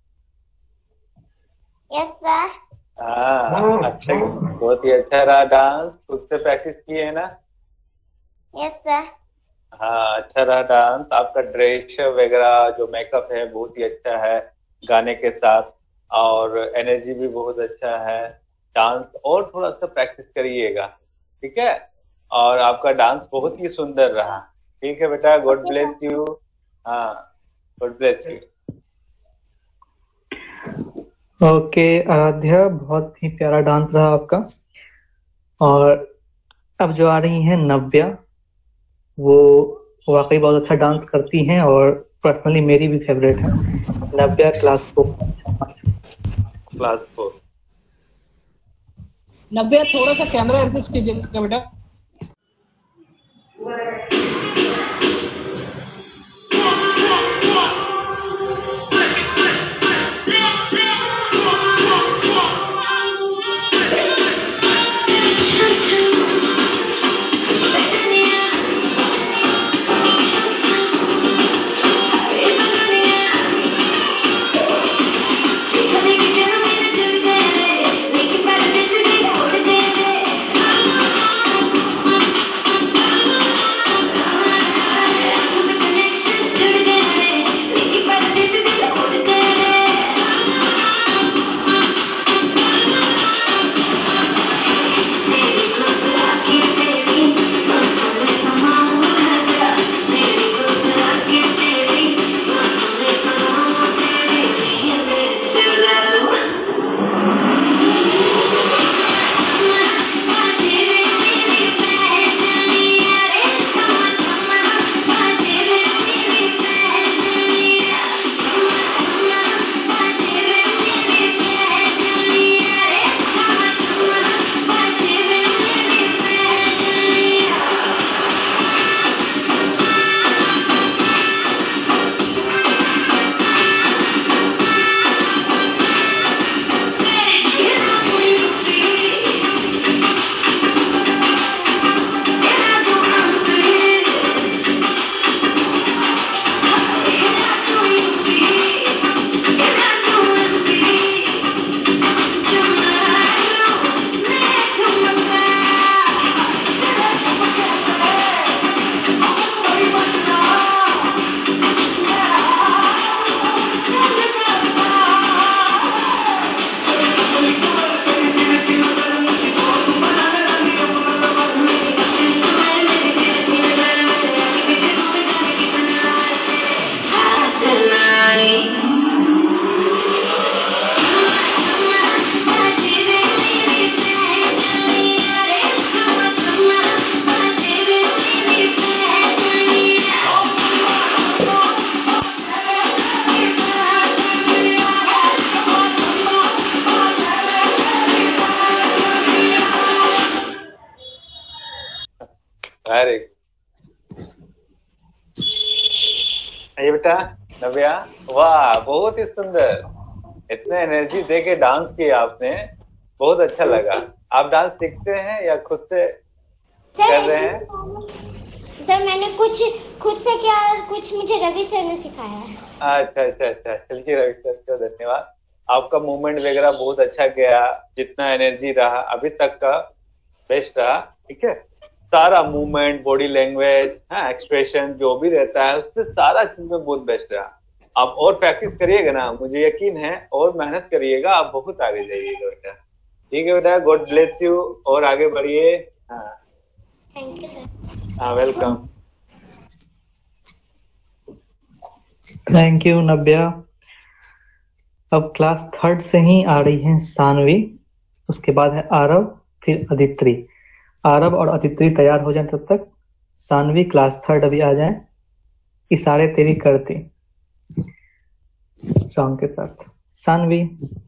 Yes sir. हाँ अच्छा, बहुत ही अच्छा रहा डांस। खुद से प्रैक्टिस किए है ना? Yes sir. हाँ अच्छा रहा डांस। आपका ड्रेस वगैरह जो मेकअप है बहुत ही अच्छा है गाने के साथ, और एनर्जी भी बहुत अच्छा है। डांस और थोड़ा सा प्रैक्टिस करिएगा, ठीक है? और आपका डांस बहुत ही सुंदर रहा। ठीक है बेटा, गॉड ब्लेस यू। हाँ God bless you. Okay Aradhya, बहुत ही प्यारा डांस रहा आपका। और अब जो आ रही हैं नव्या, वो वाकई बहुत अच्छा डांस करती हैं और पर्सनली मेरी भी फेवरेट है। Navya class four. Class four. Navya थोड़ा सा कैमरा एडजस्ट कीजिएगा बेटा। वेरी ये बेटा नव्या, वाह बहुत ही सुंदर, इतने एनर्जी दे के डांस किया आपने, बहुत अच्छा लगा। आप डांस सीखते हैं या खुद से कर रहे हैं? सर मैंने कुछ खुद से किया और कुछ मुझे रवि सर ने सिखाया है। अच्छा अच्छा अच्छा, चलिए रवि सर को धन्यवाद। आपका मूवमेंट वगैरह बहुत अच्छा गया, जितना एनर्जी रहा अभी तक का बेस्ट रहा, ठीक है। सारा मूवमेंट, बॉडी लैंग्वेज, हाँ एक्सप्रेशन जो भी रहता है उससे सारा चीज में बहुत बेस्ट रहा। आप और प्रैक्टिस करिएगा ना, मुझे यकीन है, और मेहनत करिएगा, आप बहुत आगे जाइएगा बेटा। ठीक है बेटा, गॉड ब्लेस यू, और आगे बढ़िए। हाँ थैंक यू सर। हाँ वेलकम। Thank you Navya. अब क्लास थर्ड से ही आ रही है सानवी, उसके बाद है आरव, फिर अदित्रि। आरव और अदित्रि तैयार हो जाए तब तक सानवी क्लास थर्ड अभी आ जाए। इशारे तेरी करती सॉन्ग के साथ सानवी।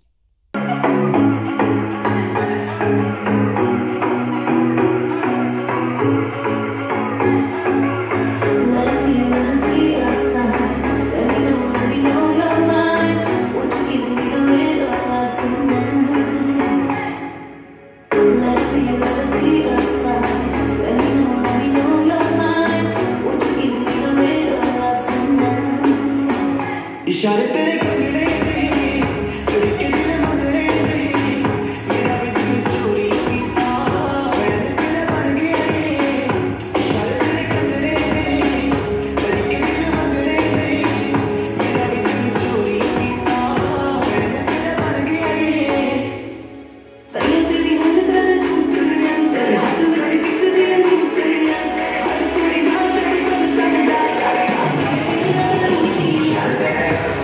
इशारे तेरे करने तरीके दिल मंगने मेरा भी दिल चोरी कीता फ्रेंड्स तेरे बन गए। इशारे तेरे करने तरीके दिल मंगने मेरा भी दिल चोरी कीता फ्रेंड्स तेरे बन गए। सही तेरी हर गल झूठी है, तेरे हाथ विच किस दी झूठी है, हर तेरी हालत गल करदा चाचा तेरा रूठी है।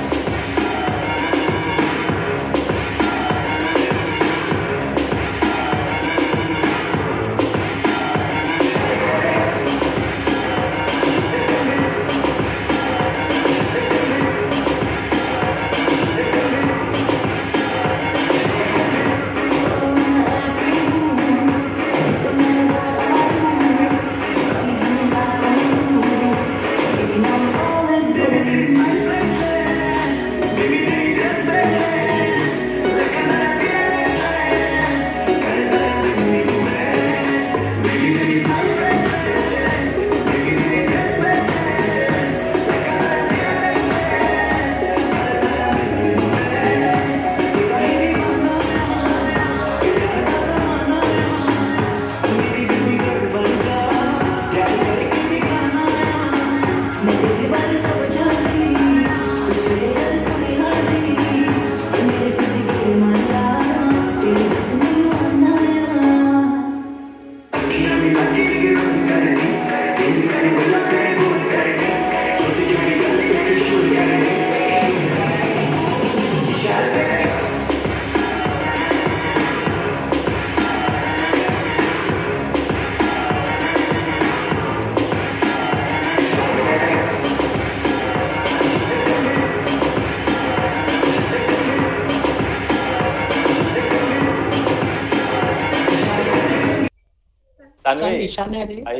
आई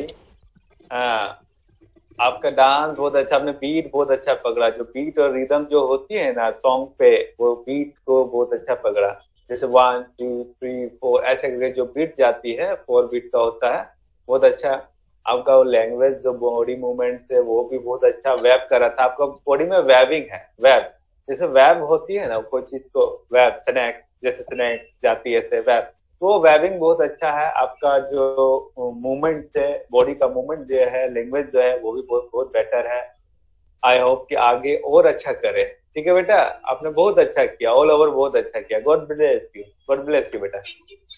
हाँ, आपका डांस बहुत अच्छा, आपने बीट बहुत अच्छा पकड़ा। जो बीट और रिदम जो होती है ना सॉन्ग पे, वो बीट को बहुत अच्छा पकड़ा। जैसे वन टू थ्री फोर ऐसे करके जो बीट जाती है, फोर बीट का होता है, बहुत अच्छा। आपका वो लैंग्वेज जो बॉडी मूवमेंट है वो भी बहुत अच्छा वेब कर रहा था। आपका बॉडी में वेबिंग है, वेब जैसे वेब होती है ना कोई चीज को, वेब स्नैक जैसे स्नैक जाती है ऐसे वेब, तो वेबिंग बहुत अच्छा है। आपका जो मूवमेंट है, बॉडी का मूवमेंट जो है, लैंग्वेज जो है वो भी बहुत बहुत बेटर है। आई होप कि आगे और अच्छा करे। ठीक है बेटा, आपने बहुत अच्छा किया, ऑल ओवर बहुत अच्छा किया। God bless you, God bless you बेटा।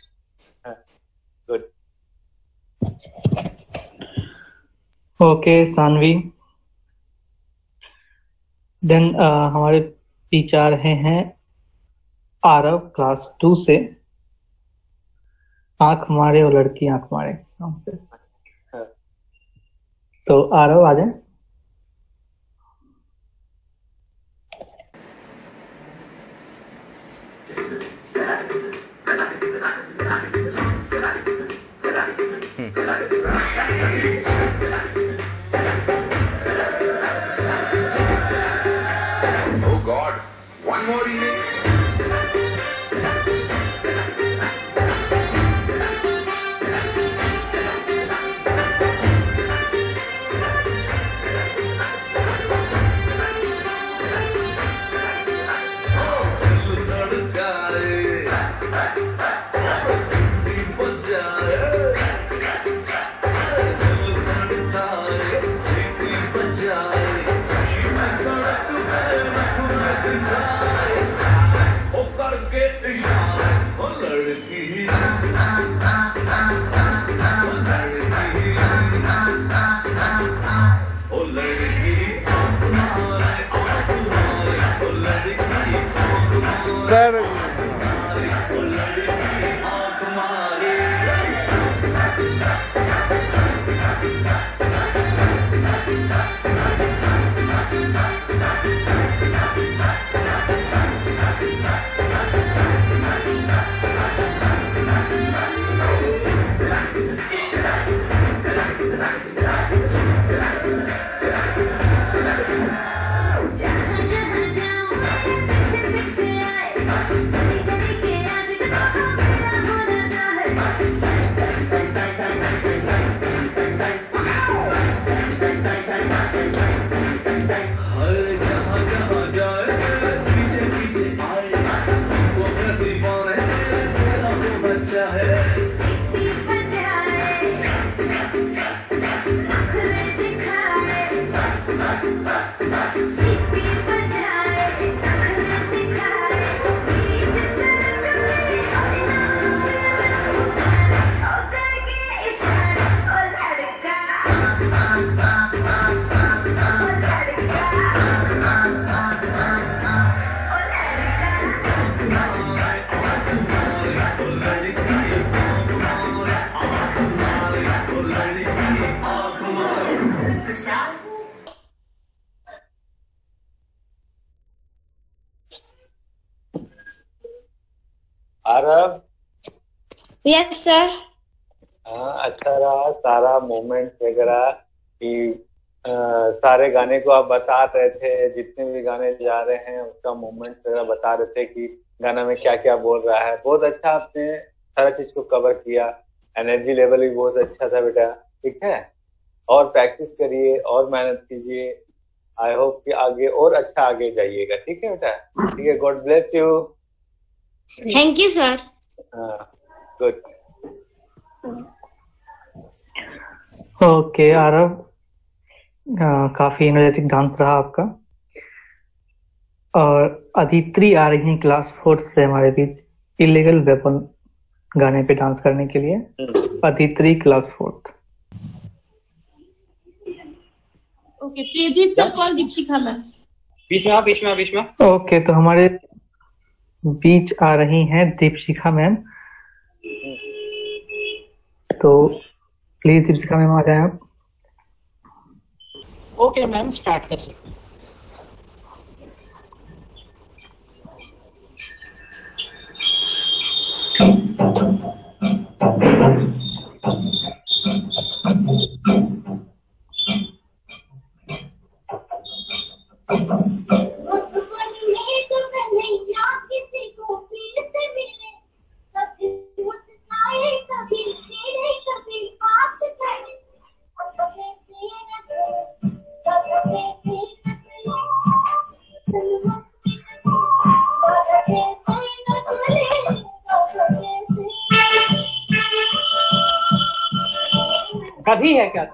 गुड। ओके सानवी। देन हमारे पीछे आ रहे हैं आरव क्लास टू से। आंख मारे और लड़की आंख मारे सॉन्ग पे। तो आरव आ जाए। Hmm. Aarav, yes sir. हाँ अच्छा रहा सारा मोमेंट वगैरह कि आ, सारे गाने को आप बता रहे थे, जितने भी गाने जा रहे हैं उसका मोमेंट वगैरह बता रहे थे कि गाना में क्या क्या बोल रहा है। बहुत अच्छा आपने सारा चीज को कवर किया। एनर्जी लेवल भी बहुत अच्छा था बेटा, ठीक है। और प्रैक्टिस करिए और मेहनत कीजिए। आई होप कि आगे और अच्छा आगे जाइएगा, ठीक है बेटा। ठीक है, God bless you. Thank you sir. हाँ गुड। ओके आरव, काफी एनर्जेटिक डांस रहा आपका। और अदित्री आ रही है क्लास फोर्थ से हमारे बीच इलीगल वेपन गाने पे डांस करने के लिए। Aditri class fourth. Okay please sir call Deepshikha ma'am. बीच में बीच में बीच में ओके, तो हमारे बीच आ रही हैं दीपशिखा मैम। तो प्लीज दीपशिखा मैम आ जाए आप। ओके मैम, स्टार्ट कर सकते हैं। कभी है क्या तो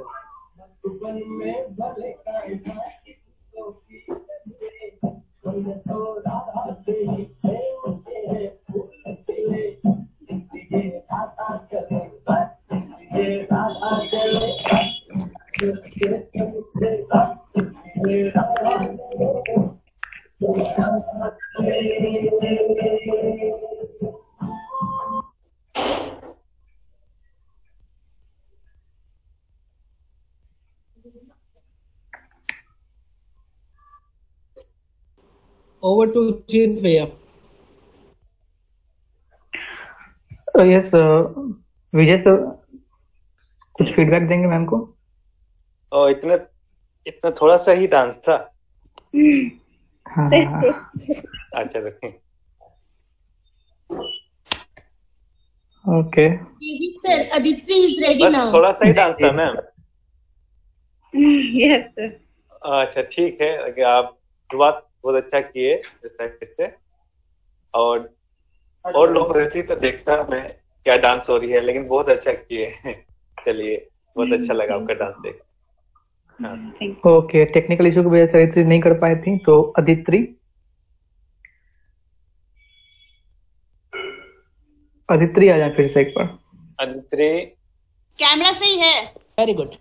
ओवर टू जीत भैया। यस विजय सर, कुछ फीडबैक देंगे मैम को? ओ इतना इतना थोड़ा सा ही डांस था। हाँ, अच्छा रखें। Okay sir Aditi is ready now. थोड़ा सा ही डांस था मैम। Yes sir. अच्छा ठीक है, अगर आप शुरुआत बहुत अच्छा किए से। और और लोग रहती तो देखता मैं क्या डांस हो रही है, लेकिन बहुत अच्छा किए। चलिए, बहुत अच्छा लगा आपका डांस देख। हाँ। ओके, टेक्निकल इशू की वजह से अदिति नहीं कर पाई थी, तो अदिति अदिति आ जाए फिर से एक बार। अदिति, कैमरा सही है। Very good.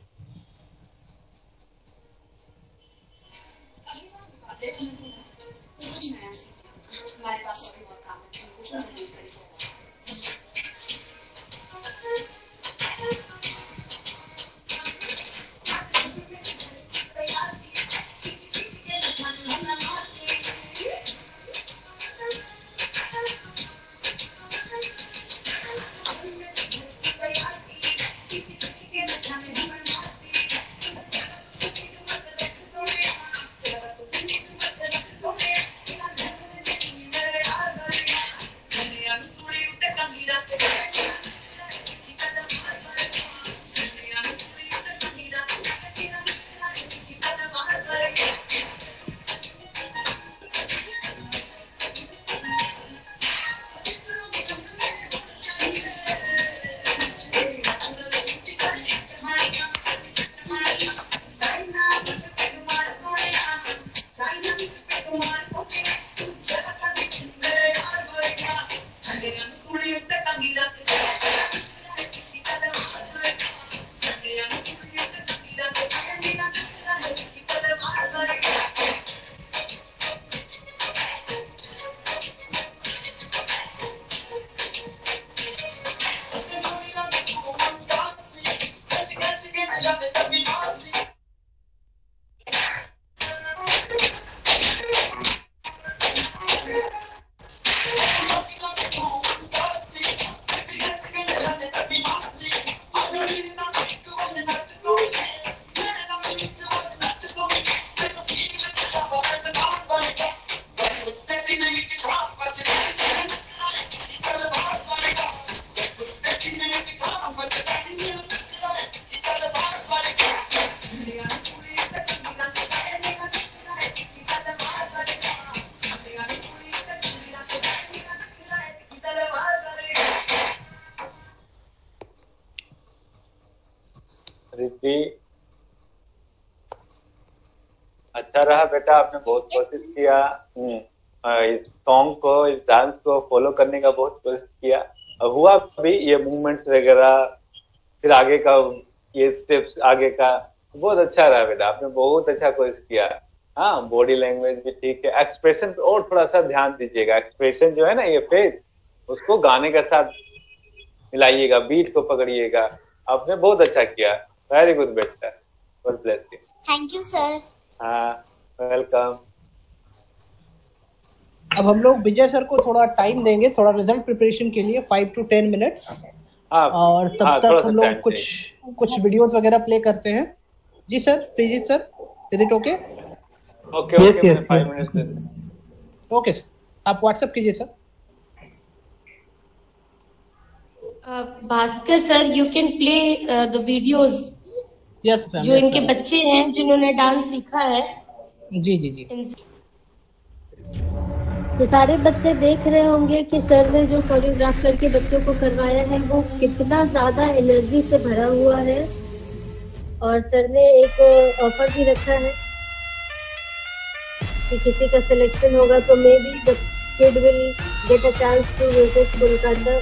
अच्छा रहा बेटा, आपने बहुत कोशिश किया इस सॉन्ग को, इस डांस को फॉलो करने का बहुत कोशिश किया। अब हुआ भी ये मूवमेंट्स वगैरह, फिर आगे का ये स्टेप्स आगे का, बहुत अच्छा रहा बेटा, आपने बहुत अच्छा कोशिश किया। हाँ, बॉडी लैंग्वेज भी ठीक है, एक्सप्रेशन पे और थोड़ा सा ध्यान दीजिएगा। एक्सप्रेशन जो है ना, ये फेस, उसको गाने के साथ मिलाइएगा, बीट को पकड़िएगा। आपने बहुत अच्छा किया, वेरी गुड बेटा, God bless you. Thank you sir. हाँ, वेलकम। अब हम लोग विजय सर को थोड़ा टाइम देंगे, थोड़ा रिजल्ट प्रिपरेशन के लिए, फाइव टू टेन मिनट। और तब हाँ, तक हम लोग कुछ कुछ वीडियोस वगैरह प्ले करते हैं। जी sir, Prajit sir, is it okay? Okay okay, five minutes. Okay sir, आप व्हाट्सएप कीजिए sir. Bhaskar sir, you can play the videos. Yes ma'am. जो इनके बच्चे हैं जिन्होंने डांस सीखा है। जी जी जी। तो सारे बच्चे देख रहे होंगे कि सर ने जो कोरियोग्राफ करके बच्चों को करवाया है वो कितना ज्यादा एनर्जी से भरा हुआ है। और सर ने एक ऑफर भी रखा है कि किसी का सिलेक्शन होगा तो maybe the kid will get a chance to visit Kolkata.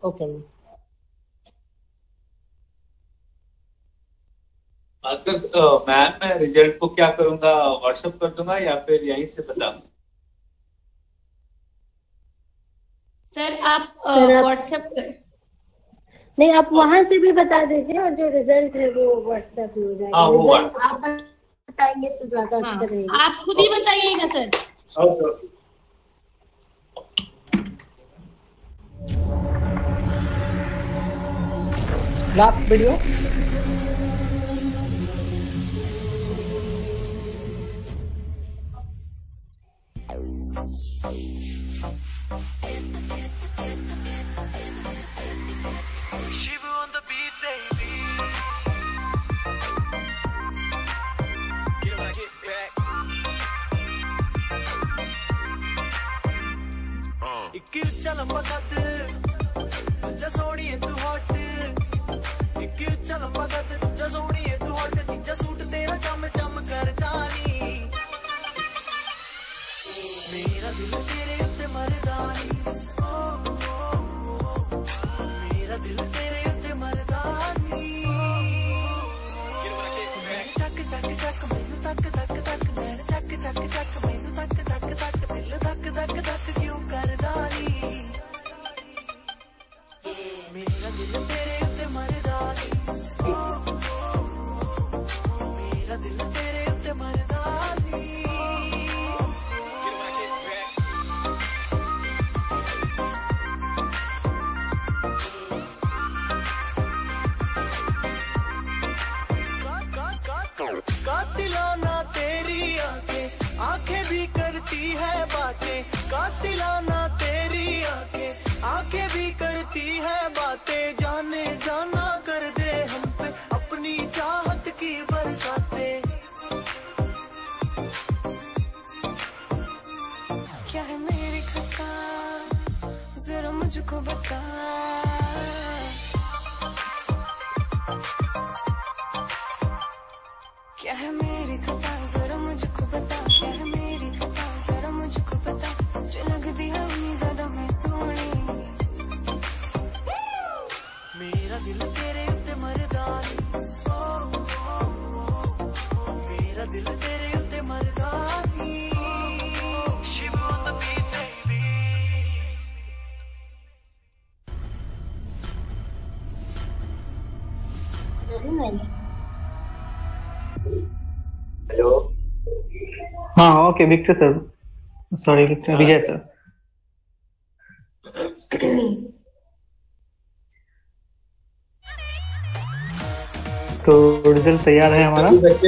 Okay ma'am. Bhaskar ma'am, मैं रिजल्ट को क्या करूंगा, व्हाट्सएप कर दूंगा या फिर यहीं से बताऊंगा? सर आप सर, आप- व्हाट्सएप कर नहीं, आप वहां से भी बता दीजिए और जो रिजल्ट है वो व्हाट्सएप में हो जाएगा। हाँ, वो रिजल्ट आप बताएंगे तो ज्यादा हाँ, अच्छा रहेगा। आप खुद ही बताइएगा sir. Okay okay. Last video. Shiva on the beat, baby. Get when I get back. Uh. ਇੱਕ ਉੱਚਾ ਲੰਬਾ ਕੱਦ, ਦੂਜਾ ਸੋਹਣੀ ਏ ਤੂੰ ਹੌਟ। ਇੱਕ ਉੱਚਾ ਲੰਬਾ ਕੱਦ, ਦੂਜਾ ਸੋਹਣੀ ਏ ਤੂੰ ਹੌਟ। ਤੀਜਾ ਸੂਟ ਤੇਰਾ ਚਮ ਚਮ ਕਰਦਾ ਨੀ। ਮੇਰਾ ਦਿਲ ਤੇਰੇ ਉੱਤੇ ਮਰਦਾ ਨੀ। ਮੇਰਾ ਦਿਲ ਤੇਰੇ ਉੱਤੇ ਮਰਦਾ ਨੀ। ਚੱਕ ਚੱਕ ਚੱਕ ਮੈਨੂੰ ਤੱਕ ਤੱਕ ਤੱਕ ਮੈਂ ਚੱਕ ਚੱਕ ਚੱਕ ਮੈਨੂੰ ਤੱਕ ਤੱਕ ਤੱਕ ਦਿਲ ਧੱਕ ਧੱਕ ਧੱਕ ਕਿਉਂ ਕਰਦਾ ਨੀ। ਮੇਰਾ ਦਿਲ ਤੇਰੇ ਉੱਤੇ ਮਰਦਾ ਨੀ। ਮੇਰਾ ਦਿਲ ਤੇਰੇ ਉੱਤੇ ਮਰਦਾ ਨੀ। कातिलाना तेरी आंखें आंखें भी करती है बातें। कातिलाना तेरी आंखें आंखें भी करती है बातें। जाने जाना कर दे हम पे अपनी चाहत की बरसातें। क्या है मेरी खता, जरा मुझको बता। क्या है मेरी खता, जरा मुझको बता। क्या है मेरी खता, जरा मुझको बता। जो लगती है इतनी ज्यादा मैं सोनी। मेरा दिल तेरे उत्ते मरदा नी। मेरा दिल तेरे उत्ते मरदा नी। Shiva on the beat, baby. Hello. हाँ okay Victor sir, sorry Victor, Vijay sir. तो रिजल्ट तैयार है हमारा।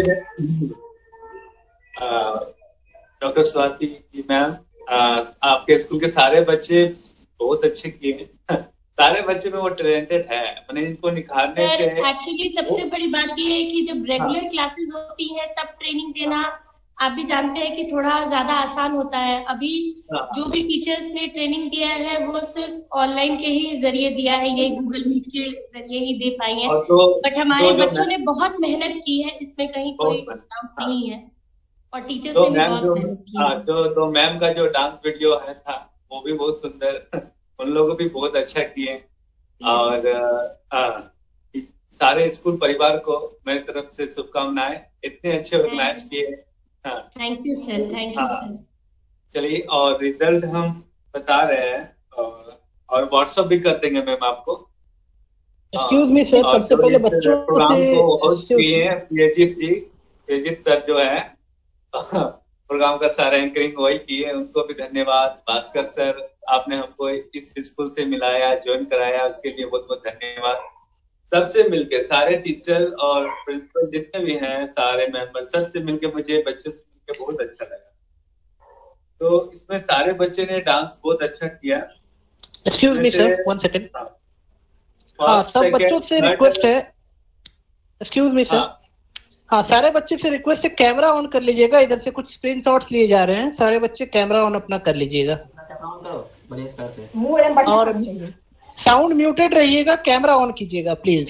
डॉक्टर स्वाति जी मैम, आपके स्कूल के सारे बच्चे बहुत अच्छे किए हैं। सारे बच्चे में वो टैलेंटेड है, मैंने इनको निखारने से। एक्चुअली सबसे बड़ी बात ये है कि जब रेगुलर क्लासेस होती है तब ट्रेनिंग देना आप भी जानते हैं कि थोड़ा ज्यादा आसान होता है। अभी जो भी टीचर्स ने ट्रेनिंग दिया है वो सिर्फ ऑनलाइन के ही जरिए दिया है, ये गूगल मीट के जरिए ही दे पाई हैं। बट हमारे बच्चों ने बहुत मेहनत की है, इसमें कहीं कोई डाउट नहीं है। और टीचर्स ने भी बहुत मेहनत की है। तो तो मैम का जो डांस वीडियो है था वो भी बहुत सुंदर, उन लोगों भी बहुत अच्छा किए। और आ, सारे स्कूल परिवार को मेरी तरफ से शुभकामनाएं, इतने अच्छे ऑर्गेनाइज किए। Thank you sir, thank you sir. चलिए, और रिजल्ट हम बता रहे हैं और, और व्हाट्सएप भी कर देंगे मैम आपको। एक्सक्यूज मी सर, सबसे पहले बच्चों प्रोग्राम को होस्ट किए हैं प्रियजीत जी। प्रियजीत सर जो है प्रोग्राम का सारा एंकरिंग वही किए, उनको भी धन्यवाद। भास्कर सर, आपने हमको इस स्कूल से मिलाया, ज्वाइन कराया, उसके लिए बहुत बहुत धन्यवाद। सबसे मिलके सारे टीचर और प्रिंसिपल जितने भी हैं, सारे मेंबर, सबसे मिलके मुझे बच्चों से मिलके बहुत अच्छा लगा। तो इसमें सारे बच्चे ने डांस बहुत अच्छा किया। Excuse me sir, one second. हाँ, सब बच्चों से रिक्वेस्ट है। एक्सक्यूज मी सर, हाँ सारे बच्चे से रिक्वेस्ट है कैमरा ऑन कर लीजिएगा। इधर से कुछ स्क्रीनशॉट्स लिए जा रहे हैं, सारे बच्चे कैमरा ऑन अपना कर लीजिएगा। और साउंड म्यूटेड रहिएगा, कैमरा ऑन कीजिएगा please.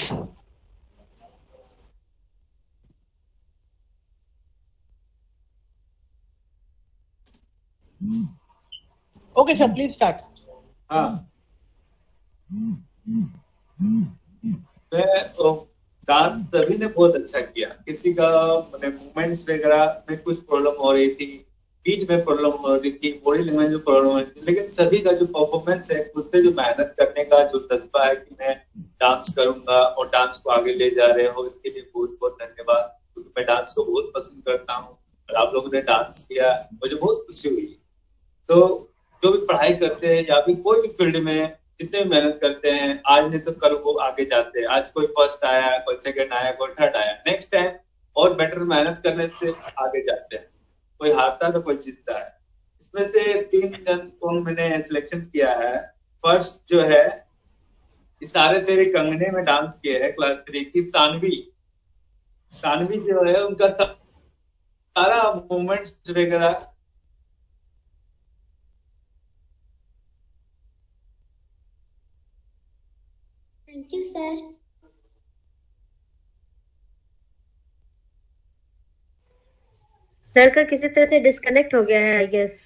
Okay sir, please start. हाँ मैं डांस सभी ने बहुत अच्छा किया। किसी का मैंने मूवमेंट्स वगैरह में कुछ प्रॉब्लम हो रही थी, बीच में प्रॉब्लम हो रही थी, बॉडी लैंग्वेज में प्रॉब्लम हो रही थी, लेकिन सभी का जो परफॉर्मेंस है, खुद से जो मेहनत करने का जो जज्बा है कि मैं डांस करूंगा और डांस को आगे ले जा रहे हो, इसके लिए बहुत बहुत धन्यवाद। क्योंकि मैं डांस को बहुत पसंद करता हूँ और आप लोगों ने डांस किया, मुझे बहुत खुशी हुई। तो जो भी पढ़ाई करते हैं या फिर कोई भी फील्ड में जितने भी मेहनत करते हैं, आज नहीं तो कल वो आगे जाते हैं। आज कोई फर्स्ट आया, कोई सेकंड आया, कोई थर्ड आया, नेक्स्ट टाइम और बेटर मेहनत करने से आगे जाते हैं। कोई हारता है तो कोई जीतता है। इसमें से तीन जन को मैंने सिलेक्शन किया है। फर्स्ट जो है इशारे तेरे कंगने में डांस किया है क्लास थ्री की सानवी। सानवी जो है उनका सारा मूवमेंट्स वगैरह थैंक यू सर। सर का किसी तरह से डिस्कनेक्ट हो गया है आई गेस।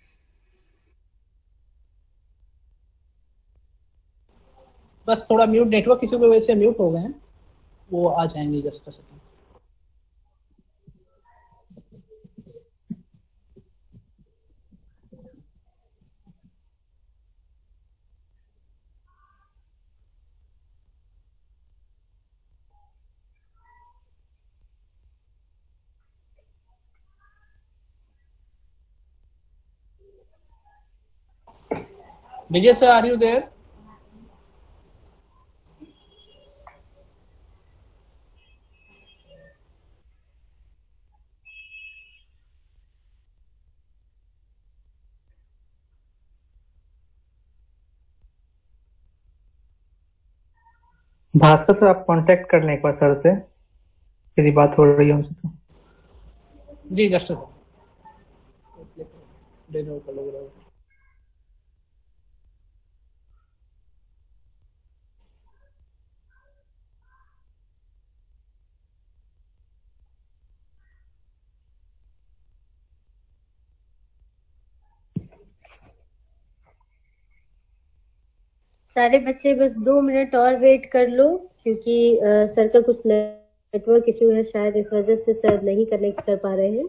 बस थोड़ा म्यूट, नेटवर्क इशू की वजह से म्यूट हो गए हैं, वो आ जाएंगे just a second. Vijay sir, are you there? Bhaskar sir, आप कांटेक्ट कर लें एक बार सर से, यदि बात हो रही है उनसे तो। जी जस्ट डेनो का लग रहा है। सारे बच्चे बस दो मिनट और वेट कर लो, क्योंकि अ, सर का कुछ नेटवर्क इशू है, शायद इस वजह से सर नहीं कनेक्ट कर पा रहे हैं।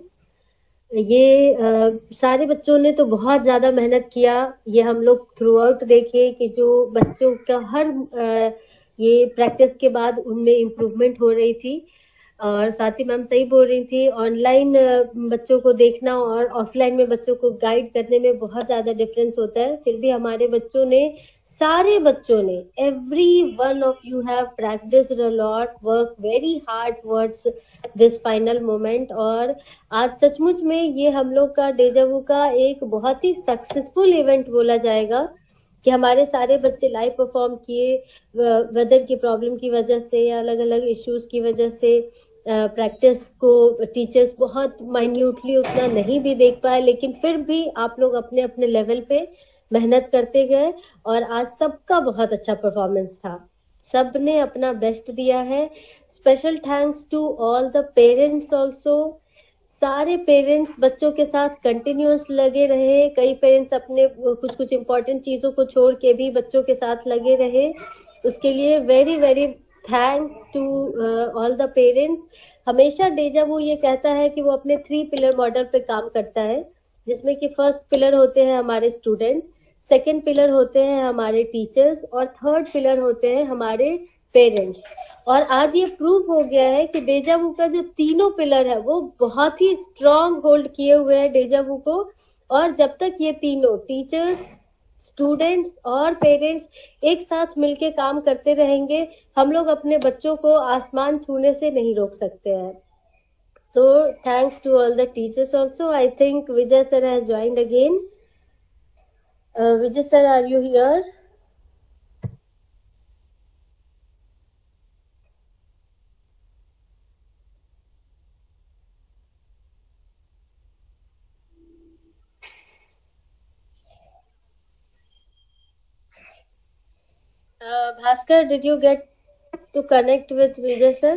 ये आ, सारे बच्चों ने तो बहुत ज्यादा मेहनत किया। ये हम लोग थ्रू आउट देखे कि जो बच्चों का हर आ, ये प्रैक्टिस के बाद उनमें इम्प्रूवमेंट हो रही थी। और साथ ही मैम सही बोल रही थी, ऑनलाइन बच्चों को देखना और ऑफलाइन में बच्चों को गाइड करने में बहुत ज्यादा डिफरेंस होता है। फिर भी हमारे बच्चों ने, सारे बच्चों ने, every one of you have practised a lot, work very hard towards this final moment. और आज सचमुच में ये हम लोग का डेजावू का एक बहुत ही सक्सेसफुल इवेंट बोला जाएगा कि हमारे सारे बच्चे लाइव परफॉर्म किए। वेदर की प्रॉब्लम की वजह से या अलग अलग इश्यूज की वजह से प्रैक्टिस uh, को टीचर्स बहुत माइन्यूटली उतना नहीं भी देख पाए, लेकिन फिर भी आप लोग अपने अपने लेवल पे मेहनत करते गए और आज सबका बहुत अच्छा परफॉर्मेंस था। सब ने अपना बेस्ट दिया है। Special thanks to all the parents also. सारे पेरेंट्स बच्चों के साथ कंटिन्यूअस लगे रहे। कई पेरेंट्स अपने कुछ कुछ इम्पोर्टेंट चीजों को छोड़ के भी बच्चों के साथ लगे रहे। उसके लिए very very thanks to all the parents. हमेशा डेजावू ये कहता है कि वो अपने थ्री पिलर मॉडल पे काम करता है, जिसमें कि फर्स्ट पिलर होते हैं हमारे स्टूडेंट, सेकंड पिलर होते हैं हमारे टीचर्स और थर्ड पिलर होते हैं हमारे पेरेंट्स। और आज ये प्रूव हो गया है कि डेजावू का जो तीनों पिलर है वो बहुत ही स्ट्रांग होल्ड किए हुए हैं डेजावू को। और जब तक ये तीनों टीचर्स, स्टूडेंट्स और पेरेंट्स एक साथ मिलके काम करते रहेंगे, हम लोग अपने बच्चों को आसमान छूने से नहीं रोक सकते हैं। तो thanks to all the teachers also. I think Vijay sir has joined again. Vijay sir, are you here? Uh, Bhaskar, did you get to connect with Vijay sir?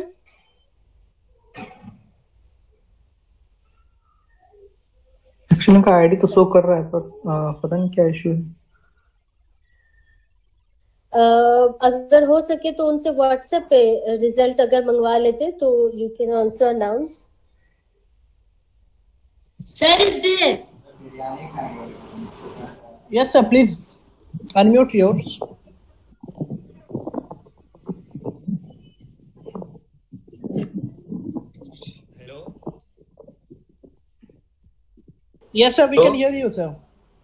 Actually उनका आईडी तो शो कर रहा है पर आ, पता नहीं क्या इशू है। अगर हो सके तो उनसे व्हाट्सएप पे रिजल्ट अगर मंगवा लेते तो you can also announce. Sir is there. Yes, sir. Please unmute yours. Yes, sir. We Hello? can hear you, sir.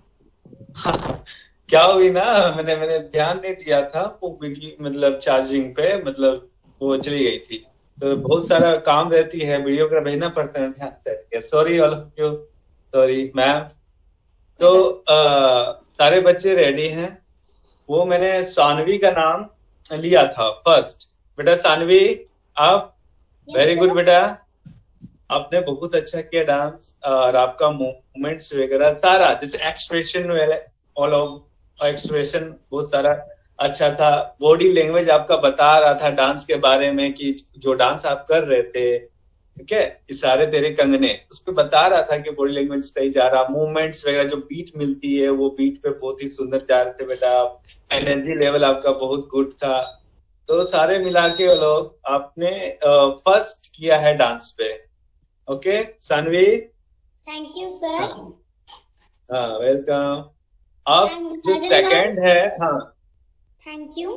क्या हुई ना, मैंने मैंने ध्यान नहीं दिया था वो वीडियो, मतलब चार्जिंग पे, मतलब वो चली गई थी, तो बहुत सारा काम रहती है, वीडियो का भेजना पड़ता है ध्यान से. Sorry all of you, sorry ma'am. तो आ, सारे बच्चे रेडी हैं. वो मैंने सानवी का नाम लिया था फर्स्ट. बेटा सानवी, आप वेरी गुड बेटा, आपने बहुत अच्छा किया डांस, और आपका मूवमेंट्स वगैरह सारा, जैसे एक्सप्रेशन ऑल ऑफ एक्सप्रेशन बहुत सारा अच्छा था. बॉडी लैंग्वेज आपका बता रहा था डांस के बारे में कि जो डांस आप कर रहे थे, ठीक है, इशारे तेरे कंगने, उस पर बता रहा था कि बॉडी लैंग्वेज सही जा रहा. मूवमेंट्स वगैरह जो बीट मिलती है वो बीट पे बहुत ही सुंदर जा रहे थे बेटा. एनर्जी लेवल आपका बहुत गुड था. तो सारे मिला के लोग आपने फर्स्ट किया है डांस पे. Okay Sanvi, thank you sir. हाँ वेलकम. अब जो सेकंड है, हाँ थैंक यू.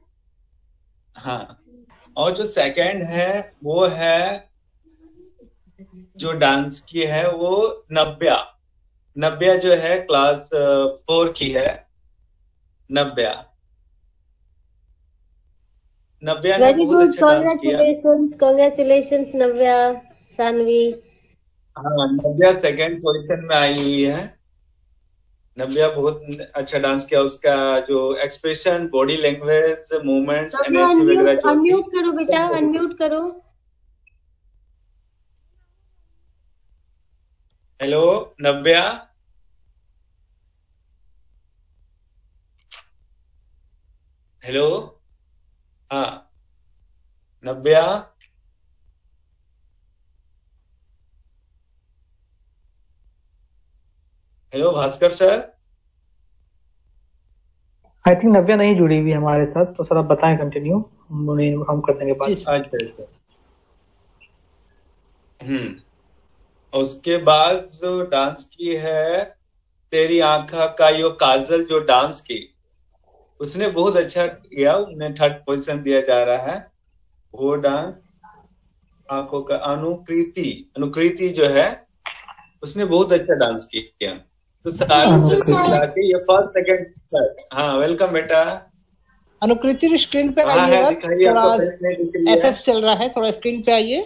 हाँ, और जो सेकंड है वो है जो डांस की है वो नव्या. नव्या जो है क्लास फोर की है. नव्या नव्या ने वेरी बहुत गुड. अच्छा डांस किया. Congratulations, congratulations Navya, Saanvi. हाँ, नव्या सेकंड पोजीशन में आई हुई है. नव्या बहुत अच्छा डांस किया. उसका जो expression, body language, movements, energy वगैरह जो अनम्यूट करो बेटा, अनम्यूट करो. Hello Navya, hello. हाँ Navya, hello Bhaskar sir. I think Navya नहीं जुड़ी हुई हमारे साथ, तो सर आप बताएं, कंटिन्यू, हम उन्हें हम कर देंगे बात. हम्म उसके बाद जो डांस की है तेरी आंखा का यो काजल, जो डांस की उसने बहुत अच्छा किया. उन्हें थर्ड पोजीशन दिया जा रहा है. वो डांस आंखों का अनुकृति अनुकृति जो है उसने बहुत अच्छा डांस किया. तो सारे ये फर्स्ट सेकंड. हाँ वेलकम बेटा. अनुकृति स्क्रीन पे आइएगा. थोड़ा एसएस चल रहा है, थोड़ा स्क्रीन पे आइए.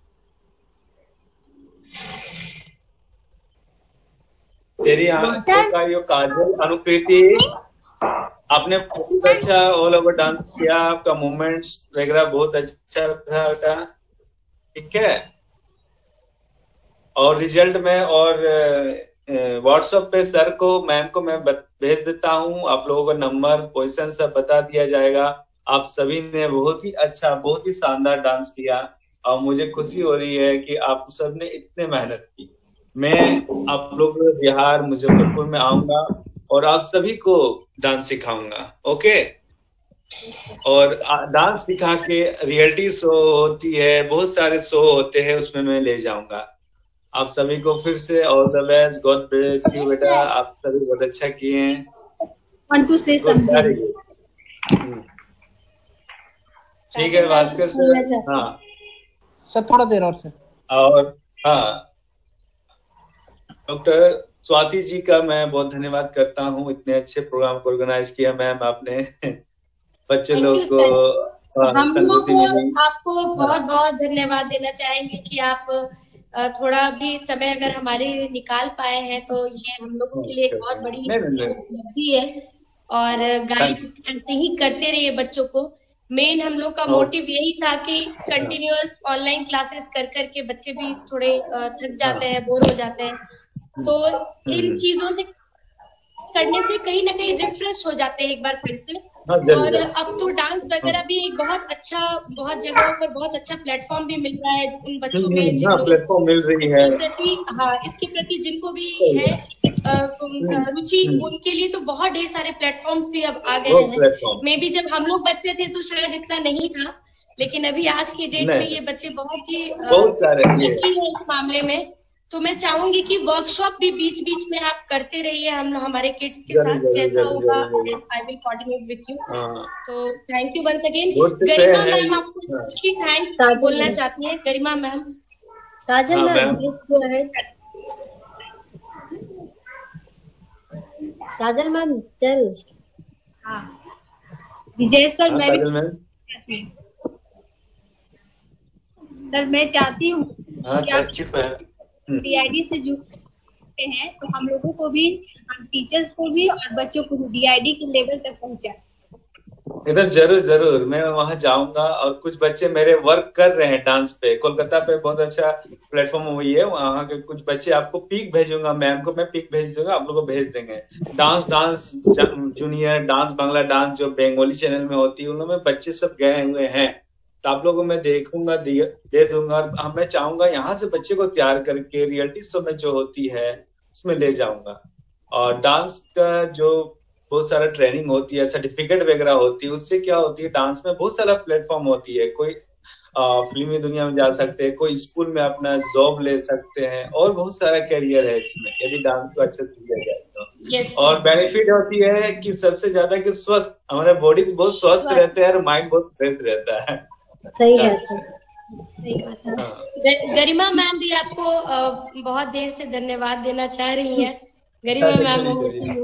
तेरी आंखों का यो काजल, अनुकृति, आपने बहुत अच्छा ऑल ओवर डांस किया. आपका मूवमेंट्स वगैरह बहुत अच्छा था बेटा, ठीक है. और रिजल्ट में और व्हाट्सएप पे सर को, मैम को मैं भेज देता हूँ. आप लोगों का नंबर, पोजीशन सब बता दिया जाएगा. आप सभी ने बहुत ही अच्छा, बहुत ही शानदार डांस किया, और मुझे खुशी हो रही है कि आप सब ने इतने मेहनत की. मैं आप लोग बिहार मुजफ्फरपुर में आऊंगा और आप सभी को डांस सिखाऊंगा. ओके. और डांस सिखा के रियलिटी शो होती है, बहुत सारे शो होते हैं, उसमें मैं ले जाऊंगा आप सभी को. फिर से all the best, God bless you बेटा. आप सभी बहुत अच्छा किए हैं. Want to say something? ठीक है भास्कर सर. हाँ सर थोड़ा देर और से. और हाँ, डॉक्टर स्वाति जी का मैं बहुत धन्यवाद करता हूँ. इतने अच्छे प्रोग्राम को ऑर्गेनाइज किया मैम आपने. बच्चे लोग को, हम लोग आपको बहुत बहुत धन्यवाद देना चाहेंगे कि आप थोड़ा भी समय अगर हमारे निकाल पाए हैं, तो ये हम लोगों के लिए एक बहुत बड़ी उपलब्धि है. और गाइड ऐसे ही करते रहिए बच्चों को. मेन हम लोग का मोटिव यही था कि कंटिन्यूअस ऑनलाइन क्लासेस कर करके बच्चे भी थोड़े थक जाते हैं, बोर हो जाते हैं. तो इन चीजों से करने से कहीं ना कहीं रिफ्रेश हो जाते हैं एक बार फिर से. और अब तो डांस वगैरह भी एक बहुत अच्छा, बहुत जगहों पर बहुत अच्छा प्लेटफॉर्म भी मिल रहा है उन बच्चों में, प्लेटफॉर्म मिल रही है प्रति, हाँ इसके प्रति जिनको भी है अ, रुचि, उनके लिए तो बहुत ढेर सारे प्लेटफॉर्म्स भी अब आ गए हैं। मे बी जब हम लोग बच्चे थे तो शायद इतना नहीं था, लेकिन अभी आज की डेट में ये बच्चे बहुत ही लकी है इस मामले में। तो मैं चाहूंगी कि वर्कशॉप भी बीच बीच में आप करते रहिए हम हमारे किड्स के साथ, जैसा होगा I will coordinate with you. तो thank you once again. Garima ma'am आपको स्पेशली थैंक्स बोलना चाहती हैं। Garima ma'am, Kajal ma'am, Kajal ma'am चल। हाँ विजय सर, मैं भी सर मैं चाहती हूँ डीआईडी से जुड़े हैं तो हम लोगों को भी, हम टीचर्स को भी और बच्चों को भी डीआईडी के लेवल तक पहुंचाए। एकदम जरूर जरूर, मैं वहां जाऊंगा। और कुछ बच्चे मेरे वर्क कर रहे हैं डांस पे, कोलकाता पे बहुत अच्छा प्लेटफॉर्म हुई है, वहाँ के कुछ बच्चे आपको पिक भेजूंगा, मैम को मैं पिक भेज दूंगा, आप लोगों को भेज देंगे। Dance dance junior dance, Bangla dance जो बंगाली चैनल में होती है, उनमें बच्चे सब गए हुए हैं, तो आप लोगों को मैं देखूंगा, दे दूंगा। और मैं चाहूंगा यहाँ से बच्चे को तैयार करके रियलिटी शो में जो होती है उसमें ले जाऊंगा। और डांस का जो बहुत सारा ट्रेनिंग होती है, सर्टिफिकेट वगैरह होती है, उससे क्या होती है, डांस में बहुत सारा प्लेटफॉर्म होती है। कोई फिल्मी दुनिया में जा सकते हैं, कोई स्कूल में अपना जॉब ले सकते हैं, और बहुत सारा करियर है इसमें यदि डांस को अच्छे से किया जाए तो। yes. और बेनिफिट होती है कि सबसे ज्यादा कि स्वस्थ, हमारे बॉडी बहुत स्वस्थ रहते हैं और माइंड बहुत फ्रेश रहता है। सही है, सही बात है। गरिमा मैम भी आपको बहुत देर से धन्यवाद देना चाह रही हैं। गरिमा मैम,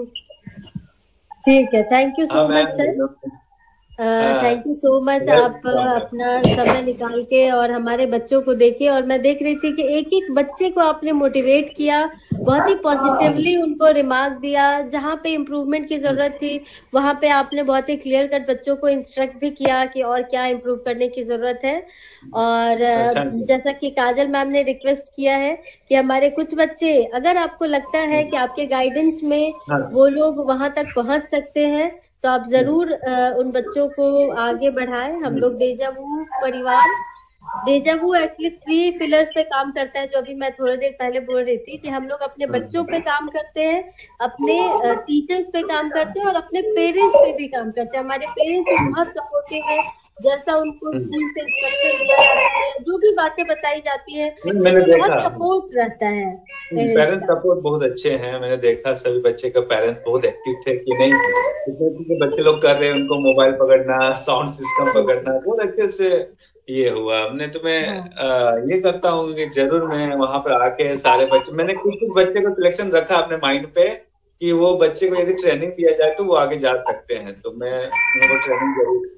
ठीक है, thank you so much sir, thank you so much. आप अपना समय निकाल के और हमारे बच्चों को देखे, और मैं देख रही थी कि एक एक बच्चे को आपने मोटिवेट किया, बहुत ही पॉजिटिवली उनको रिमार्क दिया, जहाँ पे इम्प्रूवमेंट की जरूरत थी वहाँ पे आपने बहुत ही क्लियर कट बच्चों को इंस्ट्रक्ट भी किया कि और क्या इम्प्रूव करने की जरूरत है। और जैसा कि काजल मैम ने रिक्वेस्ट किया है कि हमारे कुछ बच्चे, अगर आपको लगता है कि आपके गाइडेंस में वो लोग वहाँ तक पहुँच सकते हैं तो आप जरूर उन बच्चों को आगे बढ़ाएं। हम लोग डेजावू परिवार, डेजावू एक्चुअली थ्री पिलर्स पे काम करता है, जो अभी मैं थोड़ी देर पहले बोल रही थी कि हम लोग अपने बच्चों पे काम करते हैं, अपने टीचर्स पे काम करते हैं और अपने पेरेंट्स पे भी काम करते हैं। हमारे पेरेंट्स भी बहुत सपोर्टिव है, जैसा उनको स्कूल से इंस्ट्रक्शन दिया जाता है, जो भी बातें बताई जाती है, बहुत सपोर्ट रहता है। पेरेंट्स सपोर्ट बहुत अच्छे हैं, मैंने देखा सभी बच्चे का पेरेंट्स बहुत एक्टिव थे कि नहीं इसमें बच्चे लोग कर रहे हैं, उनको मोबाइल पकड़ना, साउंड सिस्टम पकड़ना बहुत अच्छे से ये हुआ। हमने तो मैं आ, ये करता हूँ कि जरूर मैं वहां पर आके सारे बच्चे, मैंने कुछ कुछ बच्चे को सिलेक्शन रखा अपने माइंड पे कि वो बच्चे को यदि ट्रेनिंग दिया जाए तो वो आगे जा सकते हैं, तो मैं उनको ट्रेनिंग जरूर।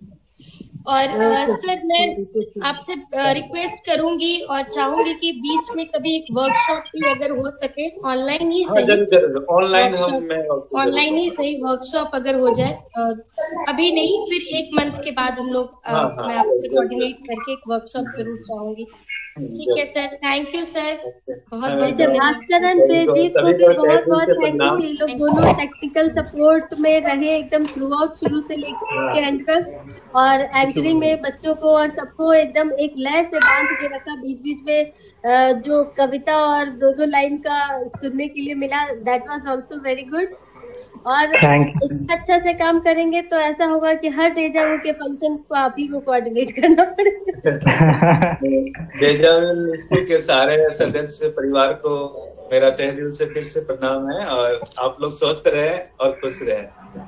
और सर मैं आपसे रिक्वेस्ट करूंगी और चाहूंगी कि बीच में कभी एक वर्कशॉप भी अगर हो सके, ऑनलाइन ही सही, ऑनलाइन हम ऑनलाइन ही सही वर्कशॉप अगर हो जाए, अभी नहीं फिर एक मंथ के बाद हम लोग, मैं आपसे कोऑर्डिनेट करके एक वर्कशॉप जरूर चाहूंगी। ठीक है सर, थैंक यू सर, बहुत बहुत भास्करन प्रेजीत को भी बहुत बहुत थैंक यू। ये लोग दोनों टेक्निकल सपोर्ट में रहे एकदम थ्रू आउट, शुरू से लेकर एंड तक, और एंकरिंग में बच्चों को और सबको एकदम एक लय से बांध के रखा। बीच बीच में जो कविता और दो दो लाइन का सुनने के लिए मिला, that was also very good. और अच्छा से काम करेंगे तो ऐसा होगा कि हर डेजावू के फंक्शन को आप ही को कोऑर्डिनेट करना पड़ेगा। डेजावू स्कूल के सारे सदस्य परिवार को मेरा तहे दिल से फिर से प्रणाम है, और आप लोग स्वस्थ रहे और खुश रहे।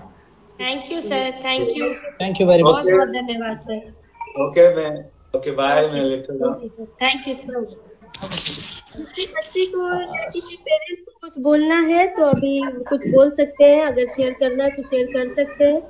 Thank you sir, thank you, thank you very much, बहुत बहुत धन्यवाद सर। ओके मैं ओके बाय, मैं लिफ्ट हूं। Thank you sir. बच्चे को पेरेंट्स को कुछ बोलना है तो अभी कुछ बोल सकते हैं, अगर शेयर करना है तो शेयर कर सकते हैं।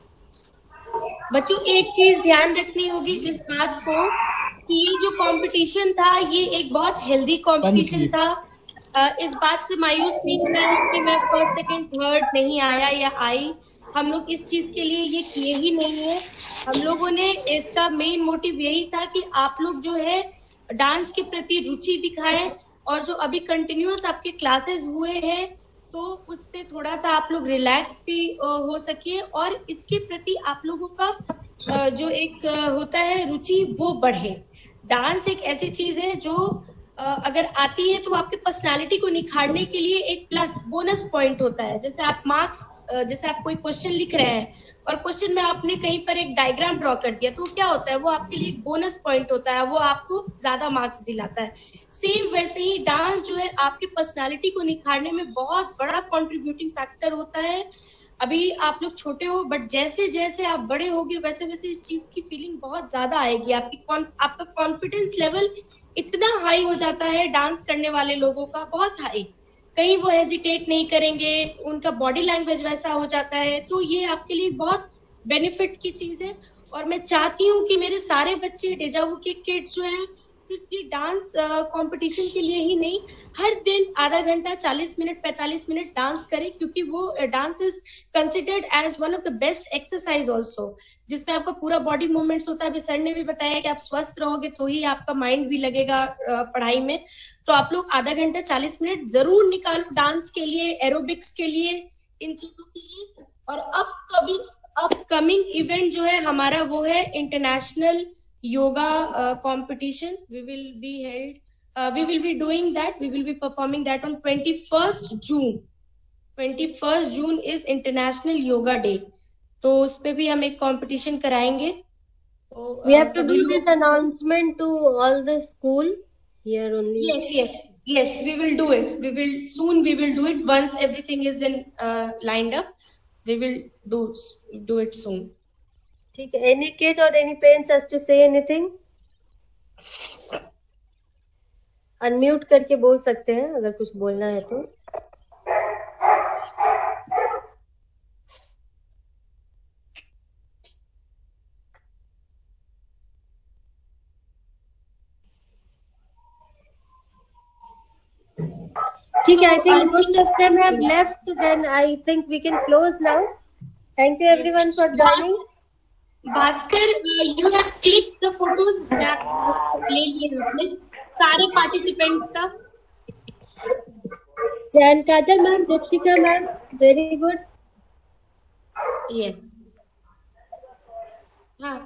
बच्चों एक चीज ध्यान रखनी होगी इस बात को कि ये जो कंपटीशन था ये एक बहुत हेल्दी कंपटीशन था। इस बात से मायूस नहीं होना है कि मैं फर्स्ट सेकंड थर्ड नहीं आया या आई, हम लोग इस चीज के लिए ये किए ही नहीं है। हम लोगों ने इसका मेन मोटिव यही था कि आप लोग जो है डांस के प्रति रुचि दिखाएं, और जो अभी कंटिन्यूअस आपके क्लासेस हुए हैं तो उससे थोड़ा सा आप लोग रिलैक्स भी हो सके, और इसके प्रति आप लोगों का जो एक होता है रुचि वो बढ़े। डांस एक ऐसी चीज है जो अगर आती है तो आपके पर्सनालिटी को निखारने के लिए एक प्लस बोनस पॉइंट होता है। जैसे आप मार्क्स, जैसे आप कोई क्वेश्चन लिख रहे हैं और क्वेश्चन में आपने कहीं पर एक डायग्राम ड्रॉ कर दिया, तो क्या होता है, वो आपके लिए एक बोनस पॉइंट होता है, वो आपको ज्यादा मार्क्स दिलाता है। सेम वैसे ही डांस जो है आपकी पर्सनालिटी को निखारने में बहुत बड़ा कंट्रीब्यूटिंग फैक्टर होता है। अभी आप लोग छोटे हो, बट जैसे जैसे आप बड़े होगे वैसे वैसे इस चीज की फीलिंग बहुत ज्यादा आएगी। आपकी आपका कॉन्फिडेंस लेवल इतना हाई हो जाता है डांस करने वाले लोगों का, बहुत हाई। कहीं वो हेजिटेट नहीं करेंगे, उनका बॉडी लैंग्वेज वैसा हो जाता है। तो ये आपके लिए बहुत बेनिफिट की चीज है। और मैं चाहती हूँ कि मेरे सारे बच्चे डेजावू के किड्स जो हैं सिर्फ ये डांस कंपटीशन के लिए ही नहीं, हर दिन आधा घंटा, चालीस मिनट, पैंतालीस मिनट डांस करें, क्योंकि वो dance is considered as one of the best exercise also, जिसमें आपका पूरा बॉडी मूवमेंट्स होता है। अभी सर ने भी बताया कि आप स्वस्थ रहोगे तो ही आपका माइंड भी लगेगा पढ़ाई में। तो आप लोग आधा घंटा, चालीस मिनट जरूर निकालो डांस के लिए, एरोबिक्स के लिए, इन चीजों के लिए। और अब कभी अपकमिंग इवेंट जो है हमारा वो है international yoga uh, competition. We will be held uh, we will be doing that, we will be performing that on twenty-first June. twenty-first June is International Yoga Day, तो उस पे भी हम एक कंपटीशन कराएंगे। तो we have to do this announcement to all the school here only. Yes, yes, yes, we will do it. We will soon we will do it once everything is in uh, lined up. We will do do it soon. ठीक है। Any kid or any parents has to say anything? Unmute करके बोल सकते हैं अगर कुछ बोलना है तो। ठीक है। I think most of them have left. Then I think we can close now. Thank you everyone for joining. Bhaskar, you have click the photos, snap ले लिए आपने सारे पार्टिसिपेंट्स का। Jain Kajal ma'am, Deepika ma'am, very good. ये हाँ,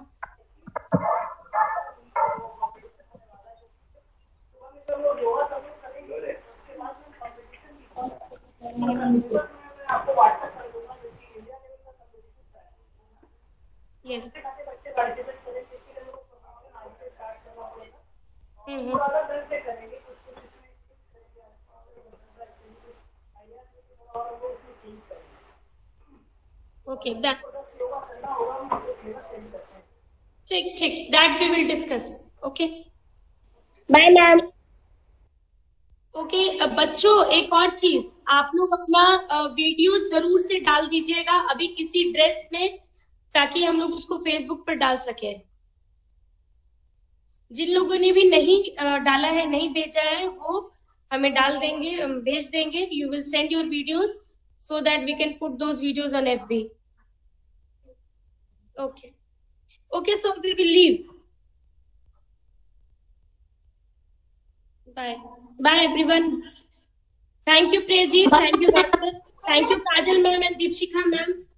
yes. Mm-hmm. Okay, that check check that we will discuss. Okay. Bye ma'am. Okay okay, बच्चों एक और चीज, आप लोग अपना वीडियो जरूर से डाल दीजिएगा अभी किसी ड्रेस में, ताकि हम लोग उसको फेसबुक पर डाल सके। जिन लोगों ने भी नहीं डाला है, नहीं भेजा है, वो हमें डाल देंगे, भेज देंगे। You will send your videos so that we can put those videos on FB. Okay okay, so we will leave. Bye bye everyone. Thank you प्रेजी, thank you Bhaskar, thank you Kajal ma'am and Deepshikha ma'am.